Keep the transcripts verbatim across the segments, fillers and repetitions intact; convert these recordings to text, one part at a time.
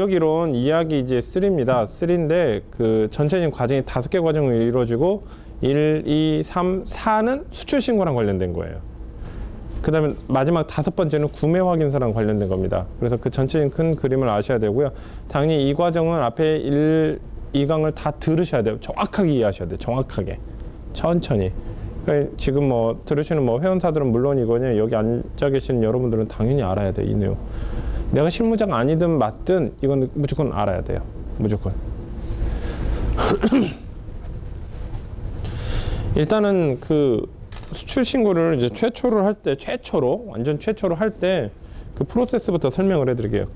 기억이론 이야기 이제 삼입니다. 삼인데 그 전체적인 과정이 다섯 개 과정으로 이루어지고 일, 이, 삼, 사는 수출 신고랑 관련된 거예요. 그 다음에 마지막 다섯 번째는 구매 확인서랑 관련된 겁니다. 그래서 그 전체적인 큰 그림을 아셔야 되고요. 당연히 이 과정은 앞에 일, 이 강을 다 들으셔야 돼요. 정확하게 이해하셔야 돼요. 정확하게. 천천히. 그러니까 지금 뭐 들으시는 뭐 회원사들은 물론이거든요. 여기 앉아 계시는 여러분들은 당연히 알아야 돼요. 이 내용. 내가 실무자가 아니든 맞든 이건 무조건 알아야 돼요. 무조건. 일단은 그 수출 신고를 이제 최초로 할 때, 최초로, 완전 최초로 할 때 그 프로세스부터 설명을 해드릴게요.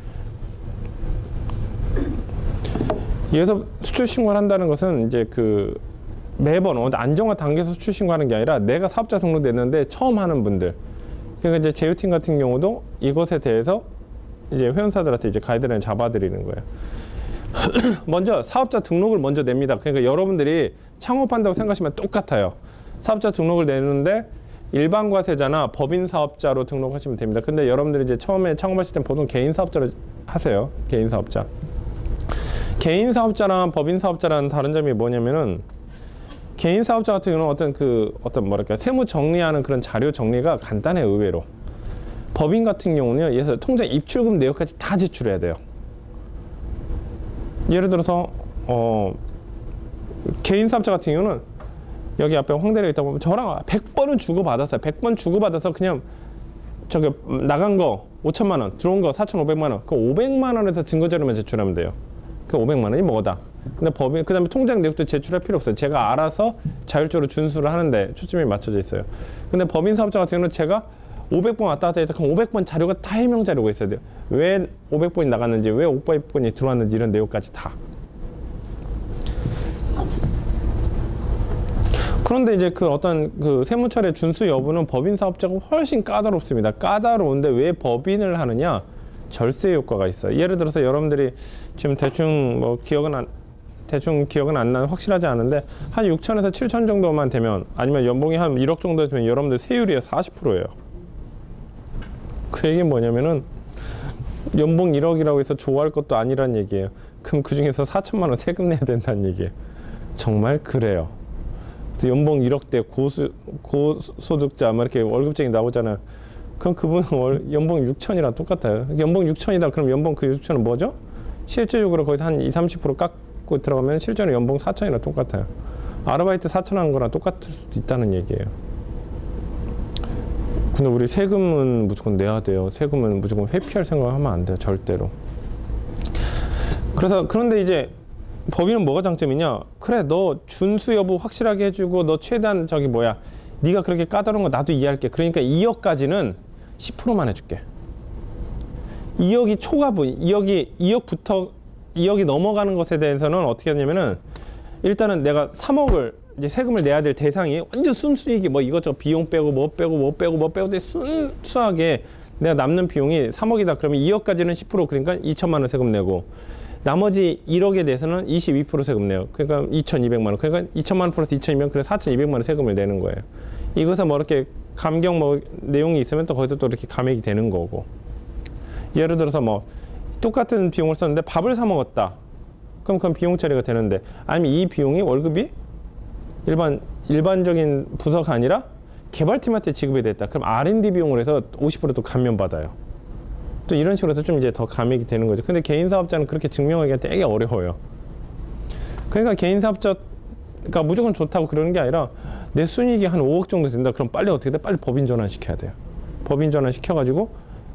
여기서 수출 신고를 한다는 것은 이제 그 매번 안정화 단계에서 수출 신고하는 게 아니라 내가 사업자 등록됐는데 처음 하는 분들. 그러니까 이제 제휴팀 같은 경우도 이것에 대해서 이제 회원사들한테 이제 가이드라인 잡아드리는 거예요. 먼저 사업자 등록을 먼저 냅니다. 그러니까 여러분들이 창업한다고 생각하시면 똑같아요. 사업자 등록을 내는데 일반 과세자나 법인 사업자로 등록하시면 됩니다. 근데 여러분들이 이제 처음에 창업하실 때 보통 개인 사업자로 하세요. 개인 사업자. 개인 사업자랑 법인 사업자라는 다른 점이 뭐냐면은 개인 사업자 같은 경우는 어떤 그 어떤 뭐랄까 세무 정리하는 그런 자료 정리가 간단해요. 의외로. 법인 같은 경우는요. 예를 들어서 통장 입출금 내역까지 다 제출해야 돼요. 예를 들어서 어 개인 사업자 같은 경우는 여기 앞에 황대리가 있다 보면 저랑 백 번은 주고받았어요. 백 번 주고받아서 그냥 저기 나간 거 오천만 원, 들어온 거 사천오백만 원, 그 오백만 원에서 증거자료만 제출하면 돼요. 그 오백만 원이 뭐다. 근데 법인, 그 다음에 통장 내역도 제출할 필요 없어요. 제가 알아서 자율적으로 준수를 하는데 초점이 맞춰져 있어요. 근데 법인 사업자 같은 경우는 제가 오백 번 왔다 갔다 했다 그럼 오백 번 자료가 다 해명 자료가 있어야 돼요. 왜 오백 번이 나갔는지, 왜 오백 번이 들어왔는지 이런 내용까지 다. 그런데 이제 그 어떤 그 세무처리 준수 여부는 법인 사업자가 훨씬 까다롭습니다. 까다로운데 왜 법인을 하느냐? 절세 효과가 있어요. 예를 들어서 여러분들이 지금 대충 뭐 기억은 안, 대충 기억은 안 나는 확실하지 않은데 한 육천에서 칠천 정도만 되면 아니면 연봉이 한 일억 정도 되면 여러분들 세율이 사십 퍼센트예요. 그 얘기는 뭐냐면은 연봉 일억이라고 해서 좋아할 것도 아니란 얘기예요. 그럼 그 중에서 사천만 원 세금 내야 된다는 얘기예요. 정말 그래요. 연봉 일억대 고수, 고소득자 막 이렇게 월급쟁이 나오잖아요. 그럼 그분은 월, 연봉 육천이랑 똑같아요. 연봉 육천이다. 그럼 연봉 그 육천은 뭐죠? 실제적으로 거기서 한 이십, 삼십 퍼센트 깎고 들어가면 실제로 연봉 사천이랑 똑같아요. 아르바이트 사천 한 거랑 똑같을 수도 있다는 얘기예요. 근데 우리 세금은 무조건 내야 돼요. 세금은 무조건 회피할 생각하면 안 돼요. 절대로. 그래서 그런데 이제 법인은 뭐가 장점이냐? 그래, 너 준수 여부 확실하게 해주고 너 최대한 저기 뭐야, 네가 그렇게 까다로운 거 나도 이해할게. 그러니까 이억까지는 십 퍼센트만 해줄게. 이억이 초과분, 이억이 이억부터 이억이 넘어가는 것에 대해서는 어떻게 하냐면은 일단은 내가 삼억을 이제 세금을 내야 될 대상이 완전 순수익이 뭐 이것저것 비용 빼고 뭐 빼고 뭐 빼고 뭐 빼고 순수하게 내가 남는 비용이 삼억이다. 그러면 이억까지는 십 퍼센트, 그러니까 이천만 원 세금 내고 나머지 일억에 대해서는 이십이 퍼센트 세금 내요. 그러니까 이천이백만 원. 그러니까 이천만 원 플러스 이천이백, 그래서 사천이백만 원 세금을 내는 거예요. 이것은 뭐 이렇게 감경 뭐 내용이 있으면 또 거기서 또 이렇게 감액이 되는 거고. 예를 들어서 뭐 똑같은 비용을 썼는데 밥을 사 먹었다. 그럼 그건 비용 처리가 되는데, 아니면 이 비용이 월급이 일반 일반적인 부서가 아니라 개발팀한테 지급이 됐다. 그럼 알 앤 디 비용을 해서 오십 퍼센트 또 감면받아요. 또 이런 식으로 해서 좀 이제 더 감액이 되는 거죠. 근데 개인 사업자는 그렇게 증명하기가 되게 어려워요. 그러니까 개인 사업자가 무조건 좋다고 그러는 게 아니라 내 순이익이 한 오억 정도 된다. 그럼 빨리 어떻게 돼? 빨리 법인 전환 시켜야 돼요. 법인 전환 시켜가지고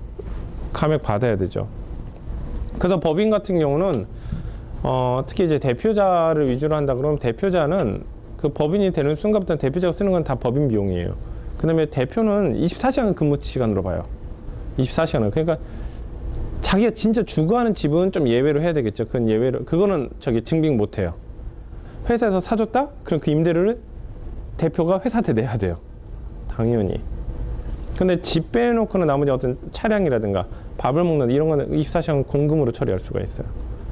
감액 받아야 되죠. 그래서 법인 같은 경우는 어, 특히 이제 대표자를 위주로 한다 그러면 대표자는 그 법인이 되는 순간부터 대표자가 쓰는 건 다 법인 비용이에요. 그 다음에 대표는 이십사 시간 근무 시간으로 봐요. 이십사 시간을. 그러니까 자기가 진짜 주거하는 집은 좀 예외로 해야 되겠죠. 그건 예외로. 그거는 저기 증빙 못 해요. 회사에서 사줬다? 그럼 그 임대료를 대표가 회사한테 내야 돼요. 당연히. 근데 집 빼놓고는 나머지 어떤 차량이라든가 밥을 먹는 이런 거는 이십사 시간 공금으로 처리할 수가 있어요.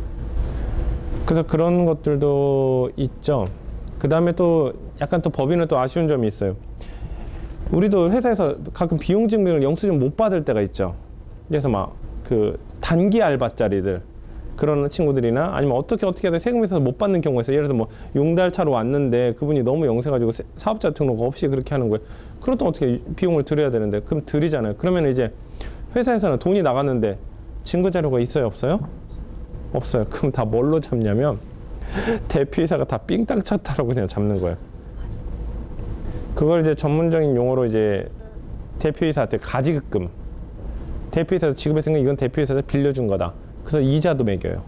그래서 그런 것들도 있죠. 그 다음에 또 약간 또 법인은 또 아쉬운 점이 있어요. 우리도 회사에서 가끔 비용 증빙을 영수증 못 받을 때가 있죠. 그래서 막 그 단기 알바짜리들, 그런 친구들이나 아니면 어떻게 어떻게 해서 세금에 있어서 못 받는 경우가 있어요. 예를 들어서 뭐 용달차로 왔는데 그분이 너무 영세가지고 사업자 등록 없이 그렇게 하는 거예요. 그렇다면 어떻게 비용을 들여야 되는데 그럼 드리잖아요. 그러면 이제 회사에서는 돈이 나갔는데 증거 자료가 있어요, 없어요? 없어요. 그럼 다 뭘로 잡냐면 대표이사가 다 삥땅 쳤다라고 그냥 잡는 거예요. 그걸 이제 전문적인 용어로 이제 대표이사한테 가지급금. 대표이사에서 지급했으니까 이건 대표이사에서 빌려준 거다. 그래서 이자도 매겨요.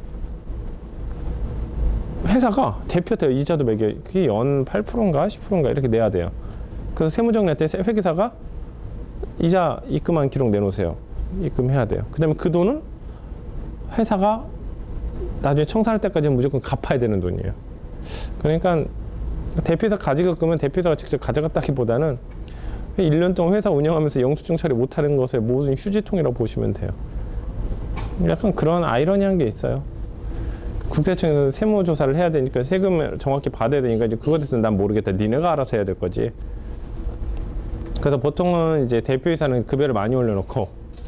회사가 대표한테 이자도 매겨요. 그게 연 팔 퍼센트인가 십 퍼센트인가 이렇게 내야 돼요. 그래서 세무정리할 때 회계사가 이자 입금한 기록 내놓으세요. 입금해야 돼요. 그 다음에 그 돈은 회사가 나중에 청산할 때까지는 무조건 갚아야 되는 돈이에요. 그러니까 대표이사 가지급금은 대표이사가 직접 가져갔다기보다는 일 년 동안 회사 운영하면서 영수증 처리 못하는 것의 모든 휴지통이라고 보시면 돼요. 약간 그런 아이러니한 게 있어요. 국세청에서 세무조사를 해야 되니까 세금을 정확히 받아야 되니까 이제 그것에 대해서는 난 모르겠다. 니네가 알아서 해야 될 거지. 그래서 보통은 이제 대표이사는 급여를 많이 올려놓고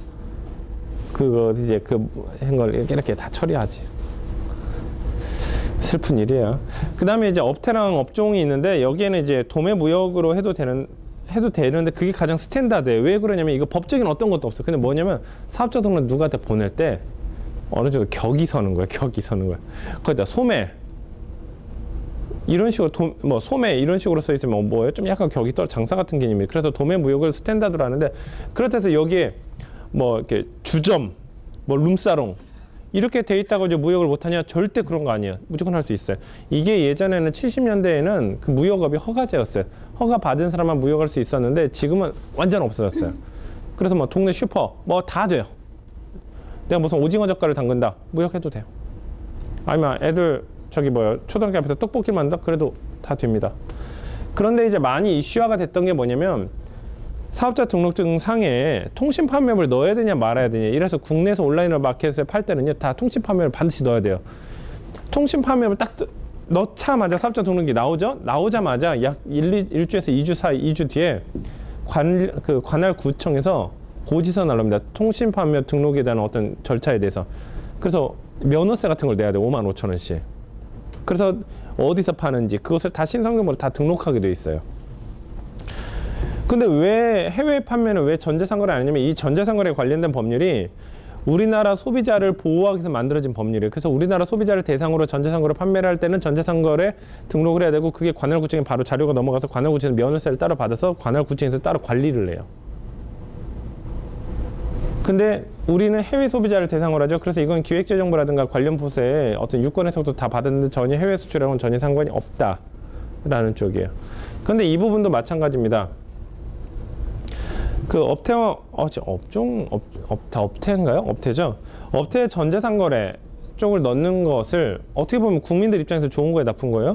그거 이제 그 한 걸 이렇게, 이렇게 다 처리하지. 슬픈 일이에요. 그 다음에 이제 업태랑 업종이 있는데 여기에는 이제 도매무역으로 해도 되는 해도 되는데 그게 가장 스탠다드예요. 왜 그러냐면 이거 법적인 어떤 것도 없어. 근데 뭐냐면 사업자 등록 누구한테 보낼 때 어느 정도 격이 서는 거야. 격이 서는 거야. 거기다 소매 이런 식으로 도, 뭐 소매 이런 식으로 써 있으면 뭐예요? 좀 약간 격이 떨어 장사 같은 개념이에요. 그래서 도매무역을 스탠다드로 하는데 그렇다고 여기에 뭐 이렇게 주점, 뭐 룸사롱 이렇게 돼 있다고 이제 무역을 못하냐? 절대 그런 거 아니에요. 무조건 할 수 있어요. 이게 예전에는 칠십 년대에는 그 무역업이 허가제였어요. 허가 받은 사람만 무역할 수 있었는데 지금은 완전 없어졌어요. 그래서 뭐 동네 슈퍼 뭐 다 돼요. 내가 무슨 오징어 젓갈을 담근다 무역해도 돼요. 아니면 애들 저기 뭐야 초등학교 앞에서 떡볶이 만든다 그래도 다 됩니다. 그런데 이제 많이 이슈화가 됐던 게 뭐냐면 사업자 등록증 상에 통신 판매업을 넣어야 되냐 말아야 되냐. 이래서 국내에서 온라인으로 마켓에 팔 때는요 다 통신 판매업을 반드시 넣어야 돼요. 통신 판매업을 딱 넣자마자 사업자 등록이 나오죠. 나오자마자 약 일, 일주에서 이 주 사이, 이 주 뒤에 관, 그 관할 구청에서 고지서 날라옵니다. 통신 판매업 등록에 대한 어떤 절차에 대해서. 그래서 면허세 같은 걸 내야 돼요. 오만 오천 원씩. 그래서 어디서 파는지 그것을 다 신상정보로 다 등록하게 돼 있어요. 근데 왜 해외 판매는 왜 전자상거래 안 하냐면 이 전자상거래에 관련된 법률이 우리나라 소비자를 보호하기 위해서 만들어진 법률이에요. 그래서 우리나라 소비자를 대상으로 전자상거래 판매를 할 때는 전자상거래 등록을 해야 되고 그게 관할구청에 바로 자료가 넘어가서 관할구청에서 면허세를 따로 받아서 관할구청에서 따로 관리를 해요. 근데 우리는 해외 소비자를 대상으로 하죠. 그래서 이건 기획재정부라든가 관련 부서에 어떤 유권 해석도 다 받았는데 전혀 해외 수출하고는 전혀 상관이 없다라는 쪽이에요. 근데 이 부분도 마찬가지입니다. 그 업태와 어, 업종 업, 업태 업태인가요? 업태죠. 업태 전자상거래 쪽을 넣는 것을 어떻게 보면 국민들 입장에서 좋은 거예요, 나쁜 거예요?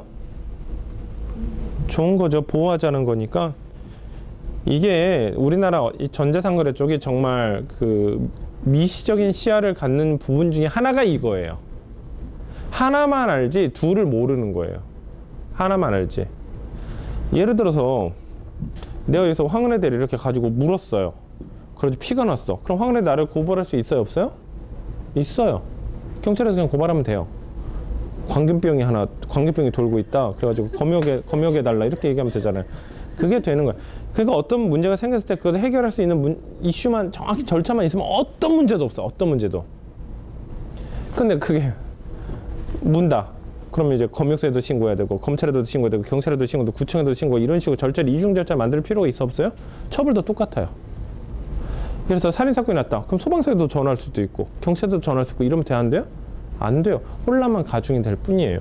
좋은 거죠. 보호하자는 거니까. 이게 우리나라 이 전자상거래 쪽이 정말 그 미시적인 시야를 갖는 부분 중에 하나가 이거예요. 하나만 알지 둘을 모르는 거예요. 하나만 알지. 예를 들어서 내가 여기서 황은혜 대를 이렇게 가지고 물었어요. 그래서 피가 났어. 그럼 황은혜 나를 고발할 수 있어요, 없어요? 있어요. 경찰에서 그냥 고발하면 돼요. 광견병이 하나, 광견병이 돌고 있다. 그래가지고 검역해, 검역해 달라 이렇게 얘기하면 되잖아요. 그게 되는 거야. 그러니까 어떤 문제가 생겼을 때 그걸 해결할 수 있는 문, 이슈만 정확히 절차만 있으면 어떤 문제도 없어. 어떤 문제도. 근데 그게 문다. 그러면 이제 검역소에도 신고해야 되고 검찰에도 신고해야 되고 경찰에도 신고해야 되고 구청에도 신고하고 이런 식으로 절차를 이중 절차 만들 필요가 있어 없어요? 처벌도 똑같아요. 그래서 살인사건이 났다. 그럼 소방서에도 전화할 수도 있고 경찰에도 전화할 수 있고 이러면 되는데요? 안 돼요. 혼란만 가중이 될 뿐이에요.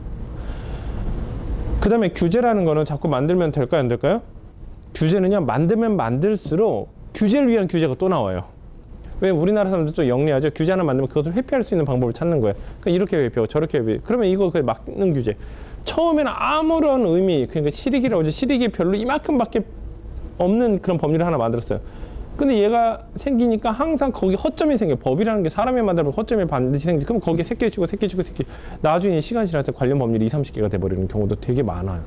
그 다음에 규제라는 거는 자꾸 만들면 될까요? 안 될까요? 규제는요. 만들면 만들수록 규제를 위한 규제가 또 나와요. 왜 우리나라 사람들 또 영리하죠? 규제 하나 만들면 그것을 회피할 수 있는 방법을 찾는 거예요. 그러니까 이렇게 회피하고 저렇게 회피. 그러면 이거 그냥 막는 규제. 처음에는 아무런 의미, 그러니까 실익이라고 하죠. 실익이 별로 이만큼밖에 없는 그런 법률을 하나 만들었어요. 근데 얘가 생기니까 항상 거기 허점이 생겨요. 법이라는 게 사람이 만들면 허점이 반드시 생기죠. 그럼 거기에 새끼 치고 새끼 치고 새끼. 나중에 시간 지날 때 관련 법률이 이삼십 개가 돼버리는 경우도 되게 많아요.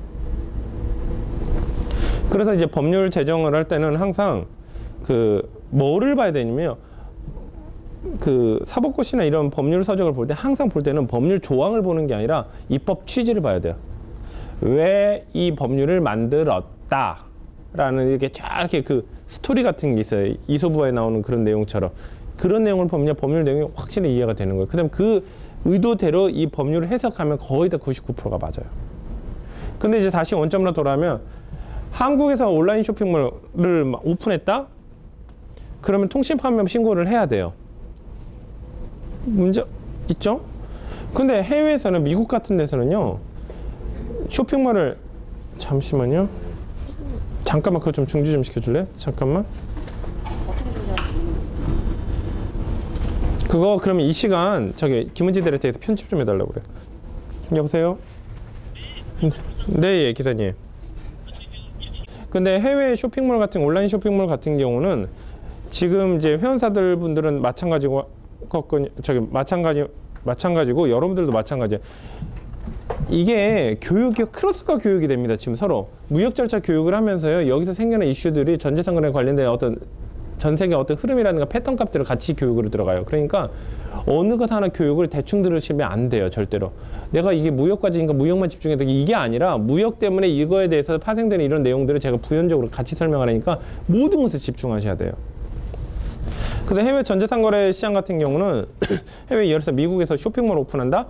그래서 이제 법률 제정을 할 때는 항상 그 뭐를 봐야 되냐면요. 그 사법고시나 이런 법률 서적을 볼 때 항상 볼 때는 법률 조항을 보는 게 아니라 입법 취지를 봐야 돼요. 왜 이 법률을 만들었다 라는 이렇게 쫙 이렇게 그 스토리 같은 게 있어요. 이소부화에 나오는 그런 내용처럼. 그런 내용을 보면 법률 내용이 확실히 이해가 되는 거예요. 그다음 그 의도대로 이 법률을 해석하면 거의 다 구십구 퍼센트가 맞아요. 근데 이제 다시 원점으로 돌아오면 한국에서 온라인 쇼핑몰을 오픈했다? 그러면 통신판매 신고를 해야 돼요. 문제 있죠? 근데 해외에서는, 미국 같은 데서는요, 쇼핑몰을, 잠시만요. 잠깐만 그거 좀 중지 좀 시켜줄래? 잠깐만. 그거 그러면 이 시간 저기 김은지 디렉터에서 편집 좀 해달라고 그래. 여보세요? 네, 예, 기사님. 근데 해외 쇼핑몰 같은, 온라인 쇼핑몰 같은 경우는 지금 이제 회원사들 분들은 마찬가지고, 저기 마찬가지 마찬가지고 여러분들도 마찬가지예요. 이게 교육이 크로스가 교육이 됩니다. 지금 서로 무역 절차 교육을 하면서요, 여기서 생겨난 이슈들이 전재산거래 관련된 어떤 전 세계 어떤 흐름이라든가 패턴 값들을 같이 교육으로 들어가요. 그러니까 어느 것 하나 교육을 대충 들으시면 안 돼요. 절대로. 내가 이게 무역과제인가 무역만 집중해도 이게 아니라 무역 때문에 이거에 대해서 파생되는 이런 내용들을 제가 부연적으로 같이 설명을 하니까 모든 것에 집중하셔야 돼요. 그래서 해외 전재산거래 시장 같은 경우는 해외 예를 들어서 미국에서 쇼핑몰 오픈한다?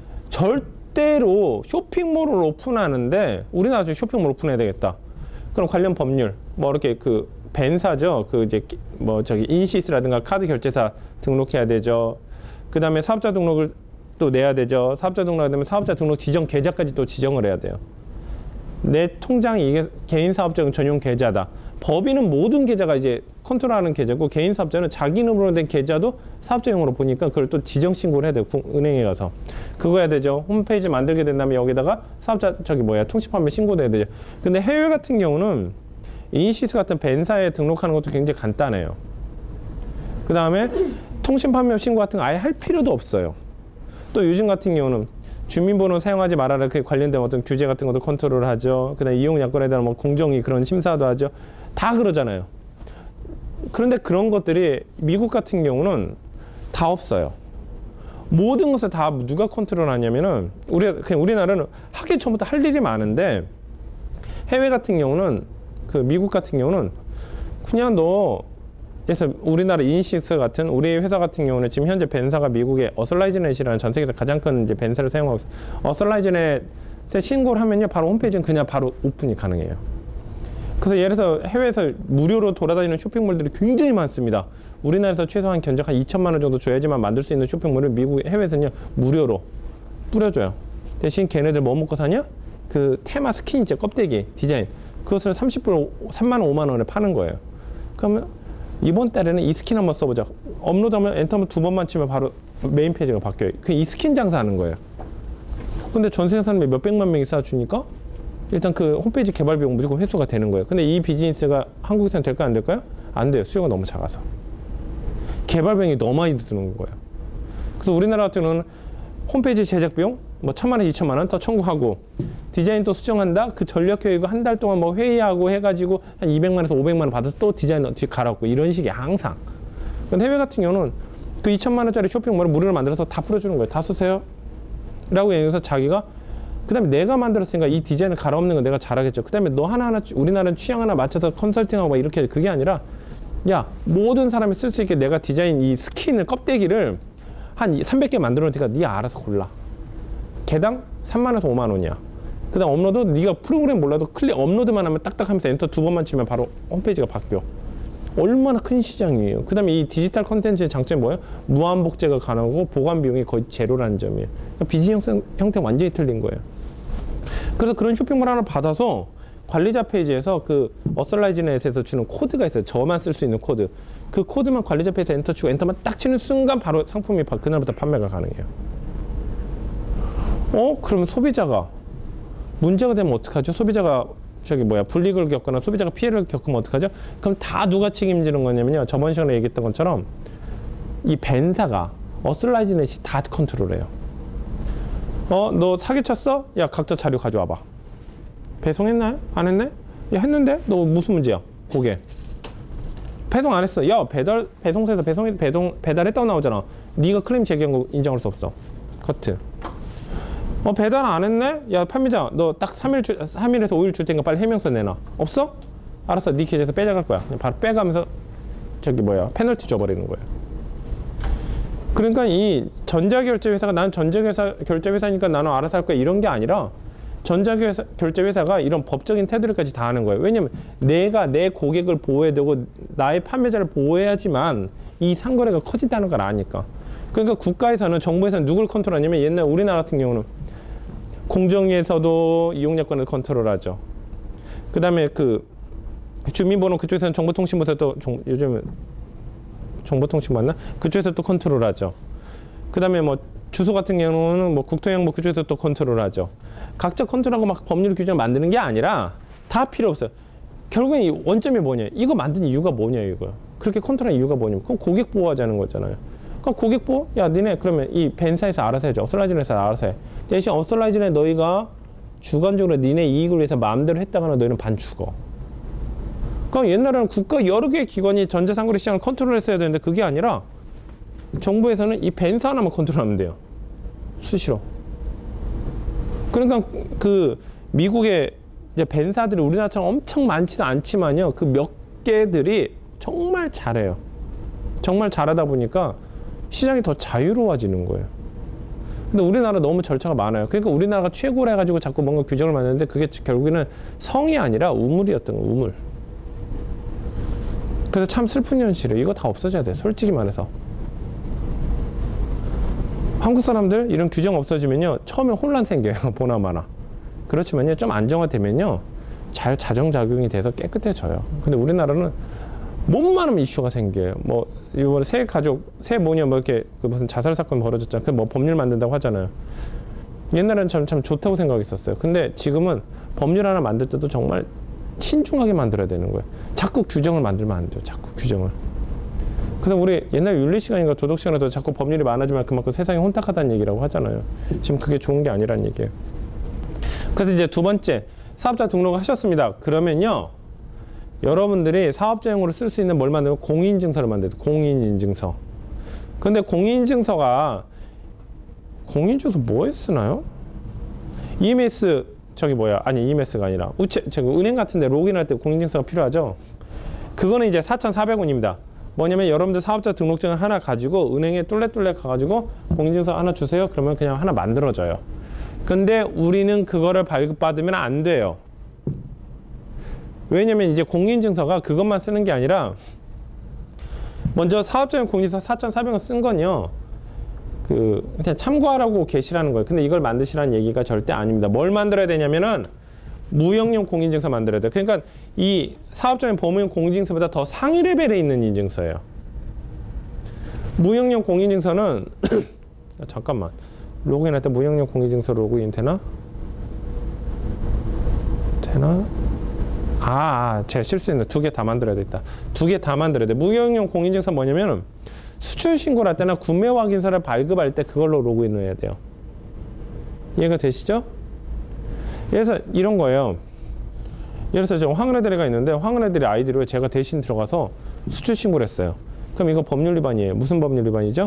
절대로 쇼핑몰을 오픈하는데 우리나라도 쇼핑몰 오픈해야 되겠다. 그럼 관련 법률 뭐 이렇게 그 벤사죠. 그 이제 뭐 저기 인시스라든가 카드 결제사 등록해야 되죠. 그 다음에 사업자 등록을 또 내야 되죠. 사업자 등록하면 사업자 등록 지정 계좌까지 또 지정을 해야 돼요. 내 통장이 이게 개인 사업자는 전용 계좌다. 법인은 모든 계좌가 이제 컨트롤하는 계좌고, 개인 사업자는 자기 이름으로 된 계좌도 사업자용으로 보니까 그걸 또 지정 신고를 해야 돼요. 은행에 가서. 그거 해야 되죠. 홈페이지 만들게 된다면 여기다가 사업자 저기 뭐야 통신판매 신고도 해야 되죠. 근데 해외 같은 경우는 인시스 같은 벤사에 등록하는 것도 굉장히 간단해요. 그 다음에 통신판매 신고 같은 거 아예 할 필요도 없어요. 또 요즘 같은 경우는 주민번호 사용하지 말아라 그 관련된 어떤 규제 같은 것도 컨트롤을 하죠. 그 다음에 이용약관에 대한 뭐 공정위 그런 심사도 하죠. 다 그러잖아요. 그런데 그런 것들이 미국 같은 경우는 다 없어요. 모든 것을 다 누가 컨트롤 하냐면은 우리 그냥 우리나라는 하기 전부터 할 일이 많은데, 해외 같은 경우는 그 미국 같은 경우는 그냥 너 그래서 우리나라 인식스 같은 우리 회사 같은 경우는 지금 현재 벤사가 미국의 어설라이즈넷이라는 전 세계에서 가장 큰 이제 벤사를 사용하고 있어요. 어설라이즈넷에 신고를 하면요 바로 홈페이지는 그냥 바로 오픈이 가능해요. 그래서 예를 들어서 해외에서 무료로 돌아다니는 쇼핑몰들이 굉장히 많습니다. 우리나라에서 최소한 견적 한 이천만 원 정도 줘야지만 만들 수 있는 쇼핑몰을 미국 해외에서는요 무료로 뿌려줘요. 대신 걔네들 뭐 먹고 사냐? 그 테마 스킨 있죠, 껍데기 디자인, 그것을 삼십 불 삼만 원 오만 원에 파는 거예요. 그러면 이번 달에는 이 스킨 한번 써보자. 업로드하면 엔터만 두 번만 치면 바로 메인 페이지가 바뀌어요. 그 이 스킨 장사하는 거예요. 근데 전 세계 사람이 몇백만 명이 쌓아주니까 일단 그 홈페이지 개발 비용 무조건 회수가 되는 거예요. 근데 이 비즈니스가 한국에서는 될까요? 안 될까요? 안 돼요. 수요가 너무 작아서. 개발 비용이 너무 많이 드는 거예요. 그래서 우리나라 같은 경우는 홈페이지 제작 비용 뭐 천만 원, 이천만 원 더 청구하고, 디자인 또 수정한다? 그 전략 교육을 한 달 동안 뭐 회의하고 해가지고 한 이백만 원에서 오백만 원 받아서 또 디자인 뒤 갈았고, 이런 식이 항상. 근데 해외 같은 경우는 그 이천만 원짜리 쇼핑몰을 무료로 만들어서 다 풀어주는 거예요. 다 쓰세요. 라고 얘기해서 자기가, 그 다음에 내가 만들었으니까 이 디자인을 갈아엎는 건 내가 잘하겠죠. 그 다음에 너 하나하나, 우리나라는 취향 하나 맞춰서 컨설팅하고 막 이렇게, 그게 아니라, 야, 모든 사람이 쓸 수 있게 내가 디자인 이 스킨을, 껍데기를 한 삼백 개 만들어 놓으니까 네가 알아서 골라. 개당 삼만 원에서 오만 원이야. 그 다음 업로드, 네가 프로그램 몰라도 클릭 업로드만 하면 딱딱 하면서 엔터 두 번만 치면 바로 홈페이지가 바뀌어. 얼마나 큰 시장이에요. 그 다음에 이 디지털 컨텐츠의 장점이 뭐예요? 무한 복제가 가능하고 보관 비용이 거의 제로라는 점이에요. 그러니까 비즈니스 형태가 완전히 틀린 거예요. 그래서 그런 쇼핑몰 하나 받아서 관리자 페이지에서 그 어설라이즈넷에서 주는 코드가 있어요. 저만 쓸 수 있는 코드. 그 코드만 관리자 페이지에서 엔터 치고 엔터만 딱 치는 순간 바로 상품이 그날부터 판매가 가능해요. 어? 그러면 소비자가 문제가 되면 어떡하죠? 소비자가 저기 뭐야 불이익을 겪거나 소비자가 피해를 겪으면 어떡하죠? 그럼 다 누가 책임지는 거냐면요, 저번 시간에 얘기했던 것처럼 이 벤사가 어슬라이즈넷이 다 컨트롤해요. 어? 너 사기쳤어? 야, 각자 자료 가져와봐. 배송했나요? 안 했네? 야, 했는데? 너 무슨 문제야? 고객. 배송 안 했어. 야, 배달 배송사에서 배송 배송 배달했다고 나오잖아. 네가 클레임 제기한 거 인정할 수 없어. 커트. 어, 배달 안 했네? 야, 판매자, 너 딱 삼 일 주, 삼 일에서 오 일 줄 테니까 빨리 해명서 내놔. 없어? 알았어. 네 계좌에서 빼져갈 거야. 그냥 바로 빼가면서 저기 뭐야, 페널티 줘버리는 거야. 그러니까 이 전자결제회사가 난 전자결제 결제회사니까 나는 알아서 할 거야 이런 게 아니라 전자결제회사가 이런 법적인 태도를까지 다 하는 거예요. 왜냐면 내가 내 고객을 보호해야 되고 나의 판매자를 보호해야지만 이 상거래가 커진다는 걸 아니까. 그러니까 국가에서는, 정부에서는 누굴 컨트롤하냐면, 옛날 우리나라 같은 경우는 공정위에서도 이용약관을 컨트롤하죠. 그 다음에 그 주민번호 그쪽에서는 정보통신부에서 또 정, 요즘은 정보통신 맞나? 그쪽에서 또 컨트롤하죠. 그 다음에 뭐 주소 같은 경우는 뭐 국토행보 그쪽에서 또 컨트롤하죠. 각자 컨트롤하고 막 법률 규정을 만드는 게 아니라 다 필요 없어요. 결국엔 이 원점이 뭐냐? 이거 만든 이유가 뭐냐 이거요. 그렇게 컨트롤한 이유가 뭐냐면 그럼 고객 보호하자는 거잖아요. 그럼 고객 보호? 야, 니네 그러면 이 벤사에서 알아서 해줘. 어설라이즌에서 알아서 해. 대신 어설라이즌에 너희가 주관적으로 니네 이익을 위해서 마음대로 했다가는 너희는 반 죽어. 그러니까 옛날에는 국가 여러 개의 기관이 전자상거래 시장을 컨트롤했어야 되는데 그게 아니라 정부에서는 이 벤사 하나만 컨트롤하면 돼요. 수시로. 그러니까 그 미국의 이제 벤사들이 우리나라처럼 엄청 많지도 않지만요. 그 몇 개들이 정말 잘해요. 정말 잘하다 보니까 시장이 더 자유로워지는 거예요. 근데 우리나라 너무 절차가 많아요. 그러니까 우리나라가 최고로 해가지고 자꾸 뭔가 규정을 만드는데 그게 결국에는 성이 아니라 우물이었던 거예요. 우물. 그래서 참 슬픈 현실이에요. 이거 다 없어져야 돼. 솔직히 말해서. 한국 사람들 이런 규정 없어지면요. 처음에 혼란 생겨요. 보나마나. 그렇지만요. 좀 안정화되면요. 잘 자정작용이 돼서 깨끗해져요. 근데 우리나라는 몸만 하면 이슈가 생겨요. 뭐 이번에 새 가족, 새 모녀 뭐 이렇게 그 무슨 자살 사건 벌어졌잖아요. 그 뭐 법률 만든다고 하잖아요. 옛날에는 참, 참 좋다고 생각했었어요. 근데 지금은 법률 하나 만들 때도 정말 신중하게 만들어야 되는 거예요. 자꾸 규정을 만들면 안 돼요. 자꾸 규정을. 그래서 우리 옛날 윤리 시간인가 도덕 시간에도 자꾸 법률이 많아지면 그만큼 세상이 혼탁하다는 얘기라고 하잖아요. 지금 그게 좋은 게 아니란 얘기예요. 그래서 이제 두 번째, 사업자 등록을 하셨습니다. 그러면요. 여러분들이 사업자용으로 쓸 수 있는 뭘 만들면 공인인증서를 만들어요. 공인인증서. 근데 공인인증서가 공인인증서 뭐에 쓰나요? 이엠에스 저기 뭐야? 아니 이엠에스가 아니라 우체 저기 은행 같은데 로그인할 때 공인인증서가 필요하죠. 그거는 이제 사천사백 원입니다. 뭐냐면 여러분들 사업자 등록증을 하나 가지고 은행에 뚫레뚫레 가가지고 공인인증서 하나 주세요. 그러면 그냥 하나 만들어져요. 근데 우리는 그거를 발급받으면 안 돼요. 왜냐면 이제 공인인증서가 그것만 쓰는 게 아니라 먼저 사업자용 공인인증서 사천사백 원 쓴 건요. 그 그냥 참고하라고 계시라는 거예요. 근데 이걸 만드시라는 얘기가 절대 아닙니다. 뭘 만들어야 되냐면은 무형용 공인인증서 만들어야 돼요. 그러니까 이 사업자용 법무용 공인인증서보다 더 상위 레벨에 있는 인증서예요. 무형용 공인인증서는 잠깐만 로그인할 때 무형용 공인인증서 로그인 되나? 되나? 아, 아 제가 실수했네. 두 개 다 만들어야 되겠다. 두 개 다 만들어야 돼. 무형용 공인인증서 뭐냐면 수출 신고를 할 때나 구매 확인서를 발급할 때 그걸로 로그인을 해야 돼요. 이해가 되시죠? 그래서 이런 거예요. 예를 들어서 지금 황은혜 대리가 있는데 황은혜 대리 아이디로 제가 대신 들어가서 수출 신고를 했어요. 그럼 이거 법률 위반이에요. 무슨 법률 위반이죠?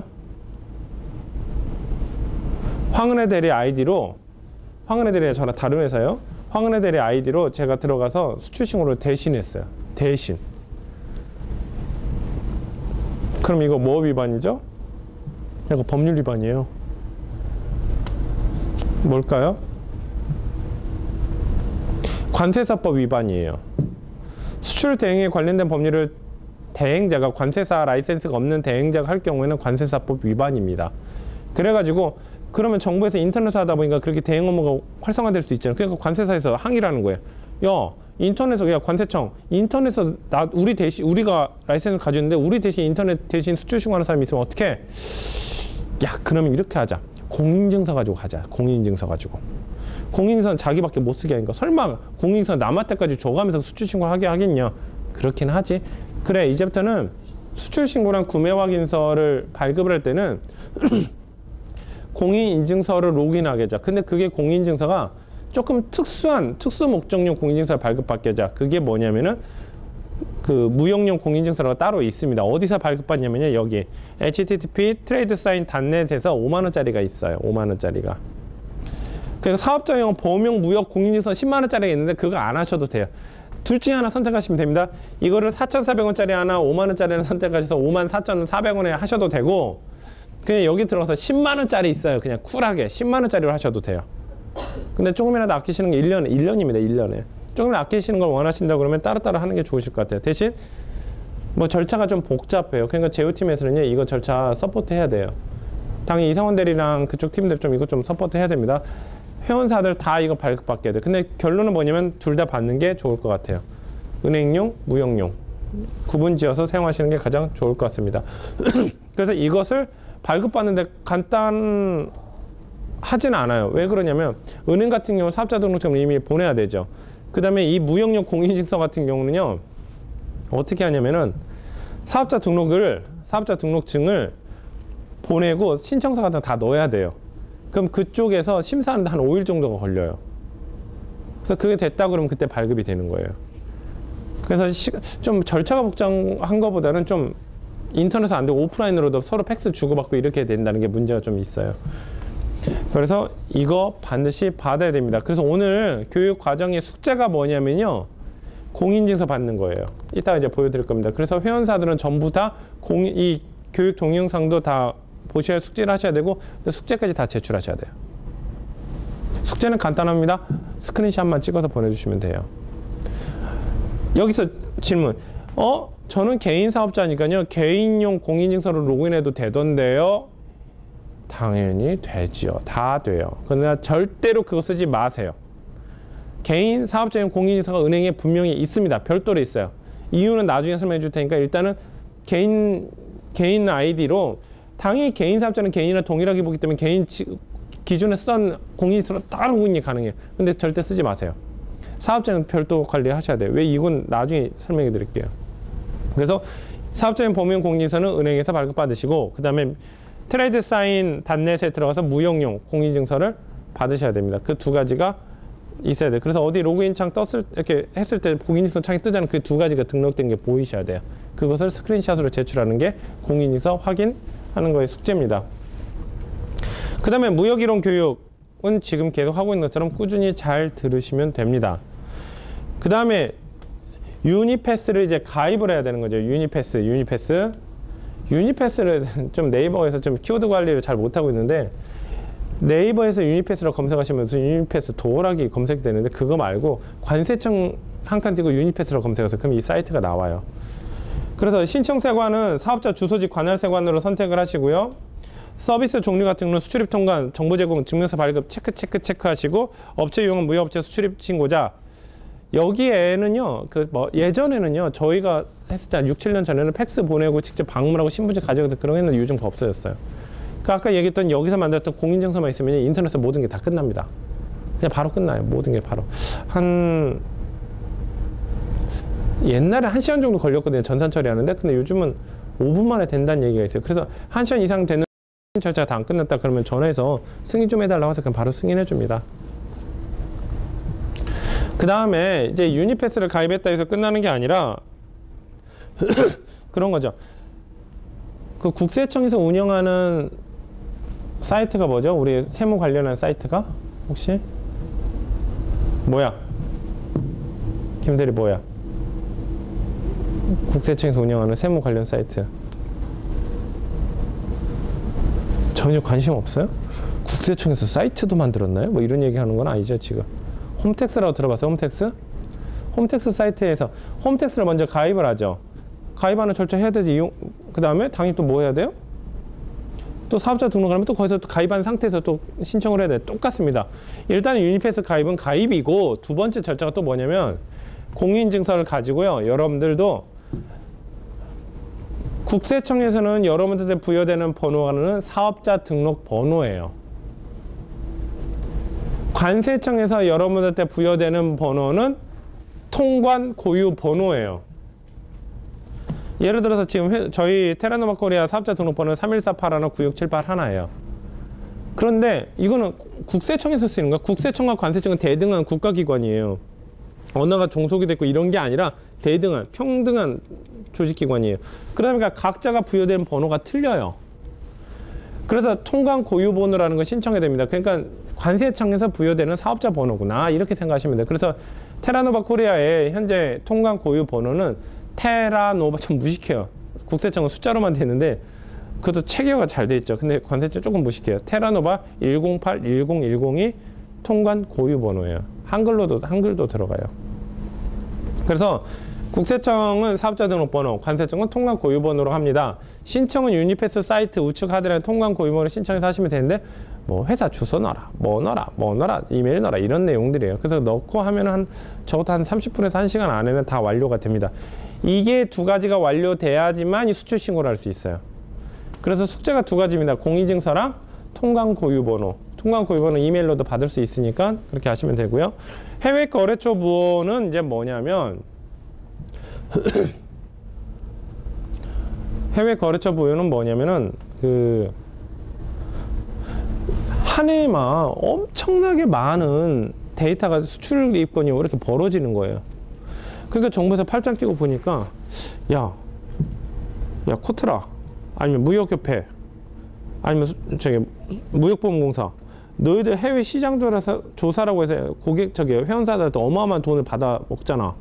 황은혜 대리 아이디로 황은혜 대리가 저랑 다른 회사요. 황은혜 대리 아이디로 제가 들어가서 수출 신고를 대신 했어요. 대신. 그럼 이거 뭐 위반이죠? 이거 법률 위반이에요. 뭘까요? 관세사법 위반이에요. 수출 대행에 관련된 법률을 대행자가 관세사 라이센스가 없는 대행자가 할 경우에는 관세사법 위반입니다. 그래가지고 그러면 정부에서 인터넷을 하다 보니까 그렇게 대행 업무가 활성화될 수 있잖아요. 그러니까 관세사에서 항의를 하는 거예요. 야, 인터넷에서 야 관세청 인터넷에서 나 우리 대신 우리가 라이센스 가졌는데 우리 대신 인터넷 대신 수출 신고하는 사람이 있으면 어떻게? 야, 그러면 이렇게 하자. 공인인증서 가지고 가자. 공인인증서 가지고. 공인인증서는 자기밖에 못 쓰게 하니까 설마 공인인증서 남한테까지 줘가면서 수출 신고하게 하겠냐? 그렇긴 하지. 그래, 이제부터는 수출 신고랑 구매 확인서를 발급을 할 때는 공인인증서를 로그인하게 하자. 근데 그게 공인인증서가 조금 특수한 특수 목적용 공인인증서를 발급받게 하자. 그게 뭐냐면은 그 무역용 공인증서가 따로 있습니다. 어디서 발급받냐면요. 여기 에이치티티피 트레이드 사인 닷넷에서 오만 원짜리가 있어요. 오만 원짜리가. 그리고 사업자용 보험용 무역 공인증서 십만 원짜리가 있는데 그거 안 하셔도 돼요. 둘 중에 하나 선택하시면 됩니다. 이거를 사천사백 원짜리 하나 오만 원짜리를 선택하셔서 오만 사천사백 원에 하셔도 되고, 그냥 여기 들어가서 십만 원짜리 있어요. 그냥 쿨하게 십만 원짜리로 하셔도 돼요. 근데 조금이라도 아끼시는 게 일 년에, 일 년입니다. 일 년에. 조금 아끼시는 걸 원하신다 그러면 따로따로 하는 게 좋으실 것 같아요. 대신 뭐 절차가 좀 복잡해요. 그러니까 제휴팀에서는요, 이거 절차 서포트 해야 돼요. 당연히 이상원 대리랑 그쪽 팀들 좀 이거 좀 서포트 해야 됩니다. 회원사들 다 이거 발급받게 돼요. 근데 결론은 뭐냐면 둘 다 받는 게 좋을 것 같아요. 은행용, 무역용 구분지어서 사용하시는 게 가장 좋을 것 같습니다. 그래서 이것을 발급받는데 간단하지는 않아요. 왜 그러냐면 은행 같은 경우 사업자 등록증을 이미 보내야 되죠. 그 다음에 이 무역용 공인증서 같은 경우는요, 어떻게 하냐면은 사업자 등록을 사업자 등록증을 보내고 신청서 같은 거 다 넣어야 돼요. 그럼 그쪽에서 심사하는데 한 오 일 정도가 걸려요. 그래서 그게 됐다 그러면 그때 발급이 되는 거예요. 그래서 시, 좀 절차가 복잡한 것보다는 좀 인터넷 안 되고 오프라인으로도 서로 팩스 주고받고 이렇게 된다는 게 문제가 좀 있어요. 그래서 이거 반드시 받아야 됩니다. 그래서 오늘 교육 과정의 숙제가 뭐냐면요, 공인증서 받는 거예요. 이따가 이제 보여드릴 겁니다. 그래서 회원사들은 전부 다 공, 이 교육 동영상도 다 보셔야 숙제를 하셔야 되고, 숙제까지 다 제출하셔야 돼요. 숙제는 간단합니다. 스크린샷만 찍어서 보내주시면 돼요. 여기서 질문. 어? 저는 개인 사업자니까요, 개인용 공인증서로 로그인해도 되던데요? 당연히 되지요. 다 돼요. 그러나 절대로 그거 쓰지 마세요. 개인 사업자용 공인증서가 은행에 분명히 있습니다. 별도로 있어요. 이유는 나중에 설명해 줄 테니까 일단은 개인, 개인 아이디로, 당연히 개인 사업자는 개인이랑 동일하게 보기 때문에 개인 기존에 쓰던 공인증서로 따로 로그인이 가능해요. 근데 절대 쓰지 마세요. 사업자는 별도 관리하셔야 돼요. 왜? 이건 나중에 설명해 드릴게요. 그래서 사업자용 보험용 공인증서는 은행에서 발급받으시고, 그 다음에 트레이드 사인 닷넷에 들어가서 무역용 공인증서를 받으셔야 됩니다. 그 두 가지가 있어야 돼요. 그래서 어디 로그인 창 떴을, 이렇게 했을 때 공인증서 창이 뜨잖아요. 그 두 가지가 등록된 게 보이셔야 돼요. 그것을 스크린샷으로 제출하는 게 공인증서 확인하는 거의 숙제입니다. 그 다음에 무역이론 교육은 지금 계속 하고 있는 것처럼 꾸준히 잘 들으시면 됩니다. 그 다음에 유니패스를 이제 가입을 해야 되는 거죠. 유니패스, 유니패스. 유니패스를 좀 네이버에서 좀 키워드 관리를 잘 못하고 있는데, 네이버에서 유니패스로 검색하시면서 유니패스 도어락이 검색되는데, 그거 말고 관세청 한 칸 띄고 유니패스로 검색해서 그럼 이 사이트가 나와요. 그래서 신청세관은 사업자 주소지 관할세관으로 선택을 하시고요. 서비스 종류 같은 경우는 수출입 통관, 정보 제공, 증명서 발급 체크 체크 체크 하시고, 업체 이용은 무역업체 수출입 신고자. 여기에는요, 그 뭐 예전에는요, 저희가 했을 때 한 육, 칠 년 전에는 팩스 보내고 직접 방문하고 신분증 가져가서 그런 거 했는데 요즘 다 없어졌어요. 그 아까 얘기했던 여기서 만들었던 공인증서만 있으면 인터넷에 모든 게 다 끝납니다. 그냥 바로 끝나요. 모든 게 바로. 한 옛날에 한 시간 정도 걸렸거든요. 전산 처리하는데. 근데 요즘은 오 분 만에 된다는 얘기가 있어요. 그래서 한 시간 이상 되는 절차가 다 안 끝났다 그러면 전화해서 승인 좀 해달라고 해서 그냥 바로 승인해 줍니다. 그 다음에 이제 유니패스를 가입했다 해서 끝나는 게 아니라 그런 거죠. 그 국세청에서 운영하는 사이트가 뭐죠? 우리 세무 관련한 사이트가 혹시 뭐야? 김대리 뭐야? 국세청에서 운영하는 세무 관련 사이트 전혀 관심 없어요? 국세청에서 사이트도 만들었나요? 뭐 이런 얘기 하는 건 아니죠 지금. 홈택스라고 들어봤어요? 홈택스? 홈택스 사이트에서 홈택스를 먼저 가입을 하죠. 가입하는 절차 해야 되지. 이용, 그 다음에 당연히 또 뭐 해야 돼요? 또 사업자 등록을 하면 또 거기서 또 가입한 상태에서 또 신청을 해야 돼요. 똑같습니다. 일단 유니패스 가입은 가입이고, 두 번째 절차가 또 뭐냐면 공인증서를 가지고요. 여러분들도 국세청에서는 여러분들한테 부여되는 번호는 사업자 등록 번호예요. 관세청에서 여러분들한테 부여되는 번호는 통관 고유 번호예요. 예를 들어서 지금 회, 저희 테라노마 코리아 사업자 등록번호는 삼일사팔 일 구육칠팔 일예요. 그런데 이거는 국세청에서 쓰는 거야. 국세청과 관세청은 대등한 국가기관이에요. 언어가 종속이 됐고 이런 게 아니라 대등한 평등한 조직기관이에요. 그러다 보니까 각자가 부여된 번호가 틀려요. 그래서 통관 고유 번호라는 걸 신청해야 됩니다. 그러니까 관세청에서 부여되는 사업자 번호구나 이렇게 생각하시면 돼요. 그래서 테라노바 코리아의 현재 통관 고유 번호는 테라노바, 좀 무식해요. 국세청은 숫자로만 되는데 그것도 체계가 잘 돼 있죠. 근데 관세청 조금 무식해요. 테라노바 일공팔 일공일공이 통관 고유 번호예요. 한글로도 한글도 들어가요. 그래서 국세청은 사업자 등록번호, 관세청은 통관 고유 번호로 합니다. 신청은 유니패스 사이트 우측 하단에 통관 고유 번호 신청해서 하시면 되는데 뭐 회사 주소 넣어라, 뭐 넣어라, 뭐 넣어라, 이메일 넣어라 이런 내용들이에요. 그래서 넣고 하면 한 적어도 한 삼십 분에서 한 시간 안에는 다 완료가 됩니다. 이게 두 가지가 완료돼야지만 이 수출 신고를 할 수 있어요. 그래서 숙제가 두 가지입니다. 공인증서랑 통관 고유 번호. 통관 고유 번호 이메일로도 받을 수 있으니까 그렇게 하시면 되고요. 해외 거래처 부호는 이제 뭐냐면 해외 거래처 부호는 뭐냐면은 그 한 해만 엄청나게 많은 데이터가 수출 입건이 이렇게 벌어지는 거예요. 그러니까 정부에서 팔짱 끼고 보니까 야, 야 코트라 아니면 무역협회 아니면 수, 저기 무역보험공사 너희들 해외 시장 조사, 조사라고 해서 고객 저기 회원사들한테 어마어마한 돈을 받아 먹잖아.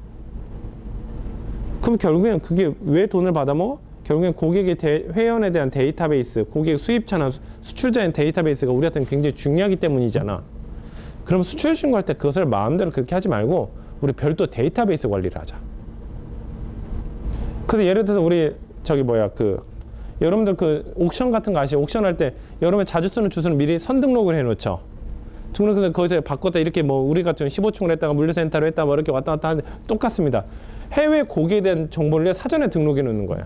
그럼 결국엔 그게 왜 돈을 받아 먹어? 결국엔 고객의 대, 회원에 대한 데이터베이스, 고객 수입차나 수, 수출자인 데이터베이스가 우리한테는 굉장히 중요하기 때문이잖아. 그럼 수출 신고할 때 그것을 마음대로 그렇게 하지 말고 우리 별도 데이터베이스 관리를 하자. 그래서 예를 들어서 우리 저기 뭐야 그 여러분들 그 옥션 같은 거 아시죠? 옥션 할 때 여러분 자주 쓰는 주소는 미리 선등록을 해놓죠. 등록해서 거기서 바꿨다 이렇게 뭐 우리 같은 십오 층을 했다가 물류센터로 했다 뭐 이렇게 왔다 갔다 하는데 똑같습니다. 해외 고객에 대한 정보를 사전에 등록해 놓는 거예요.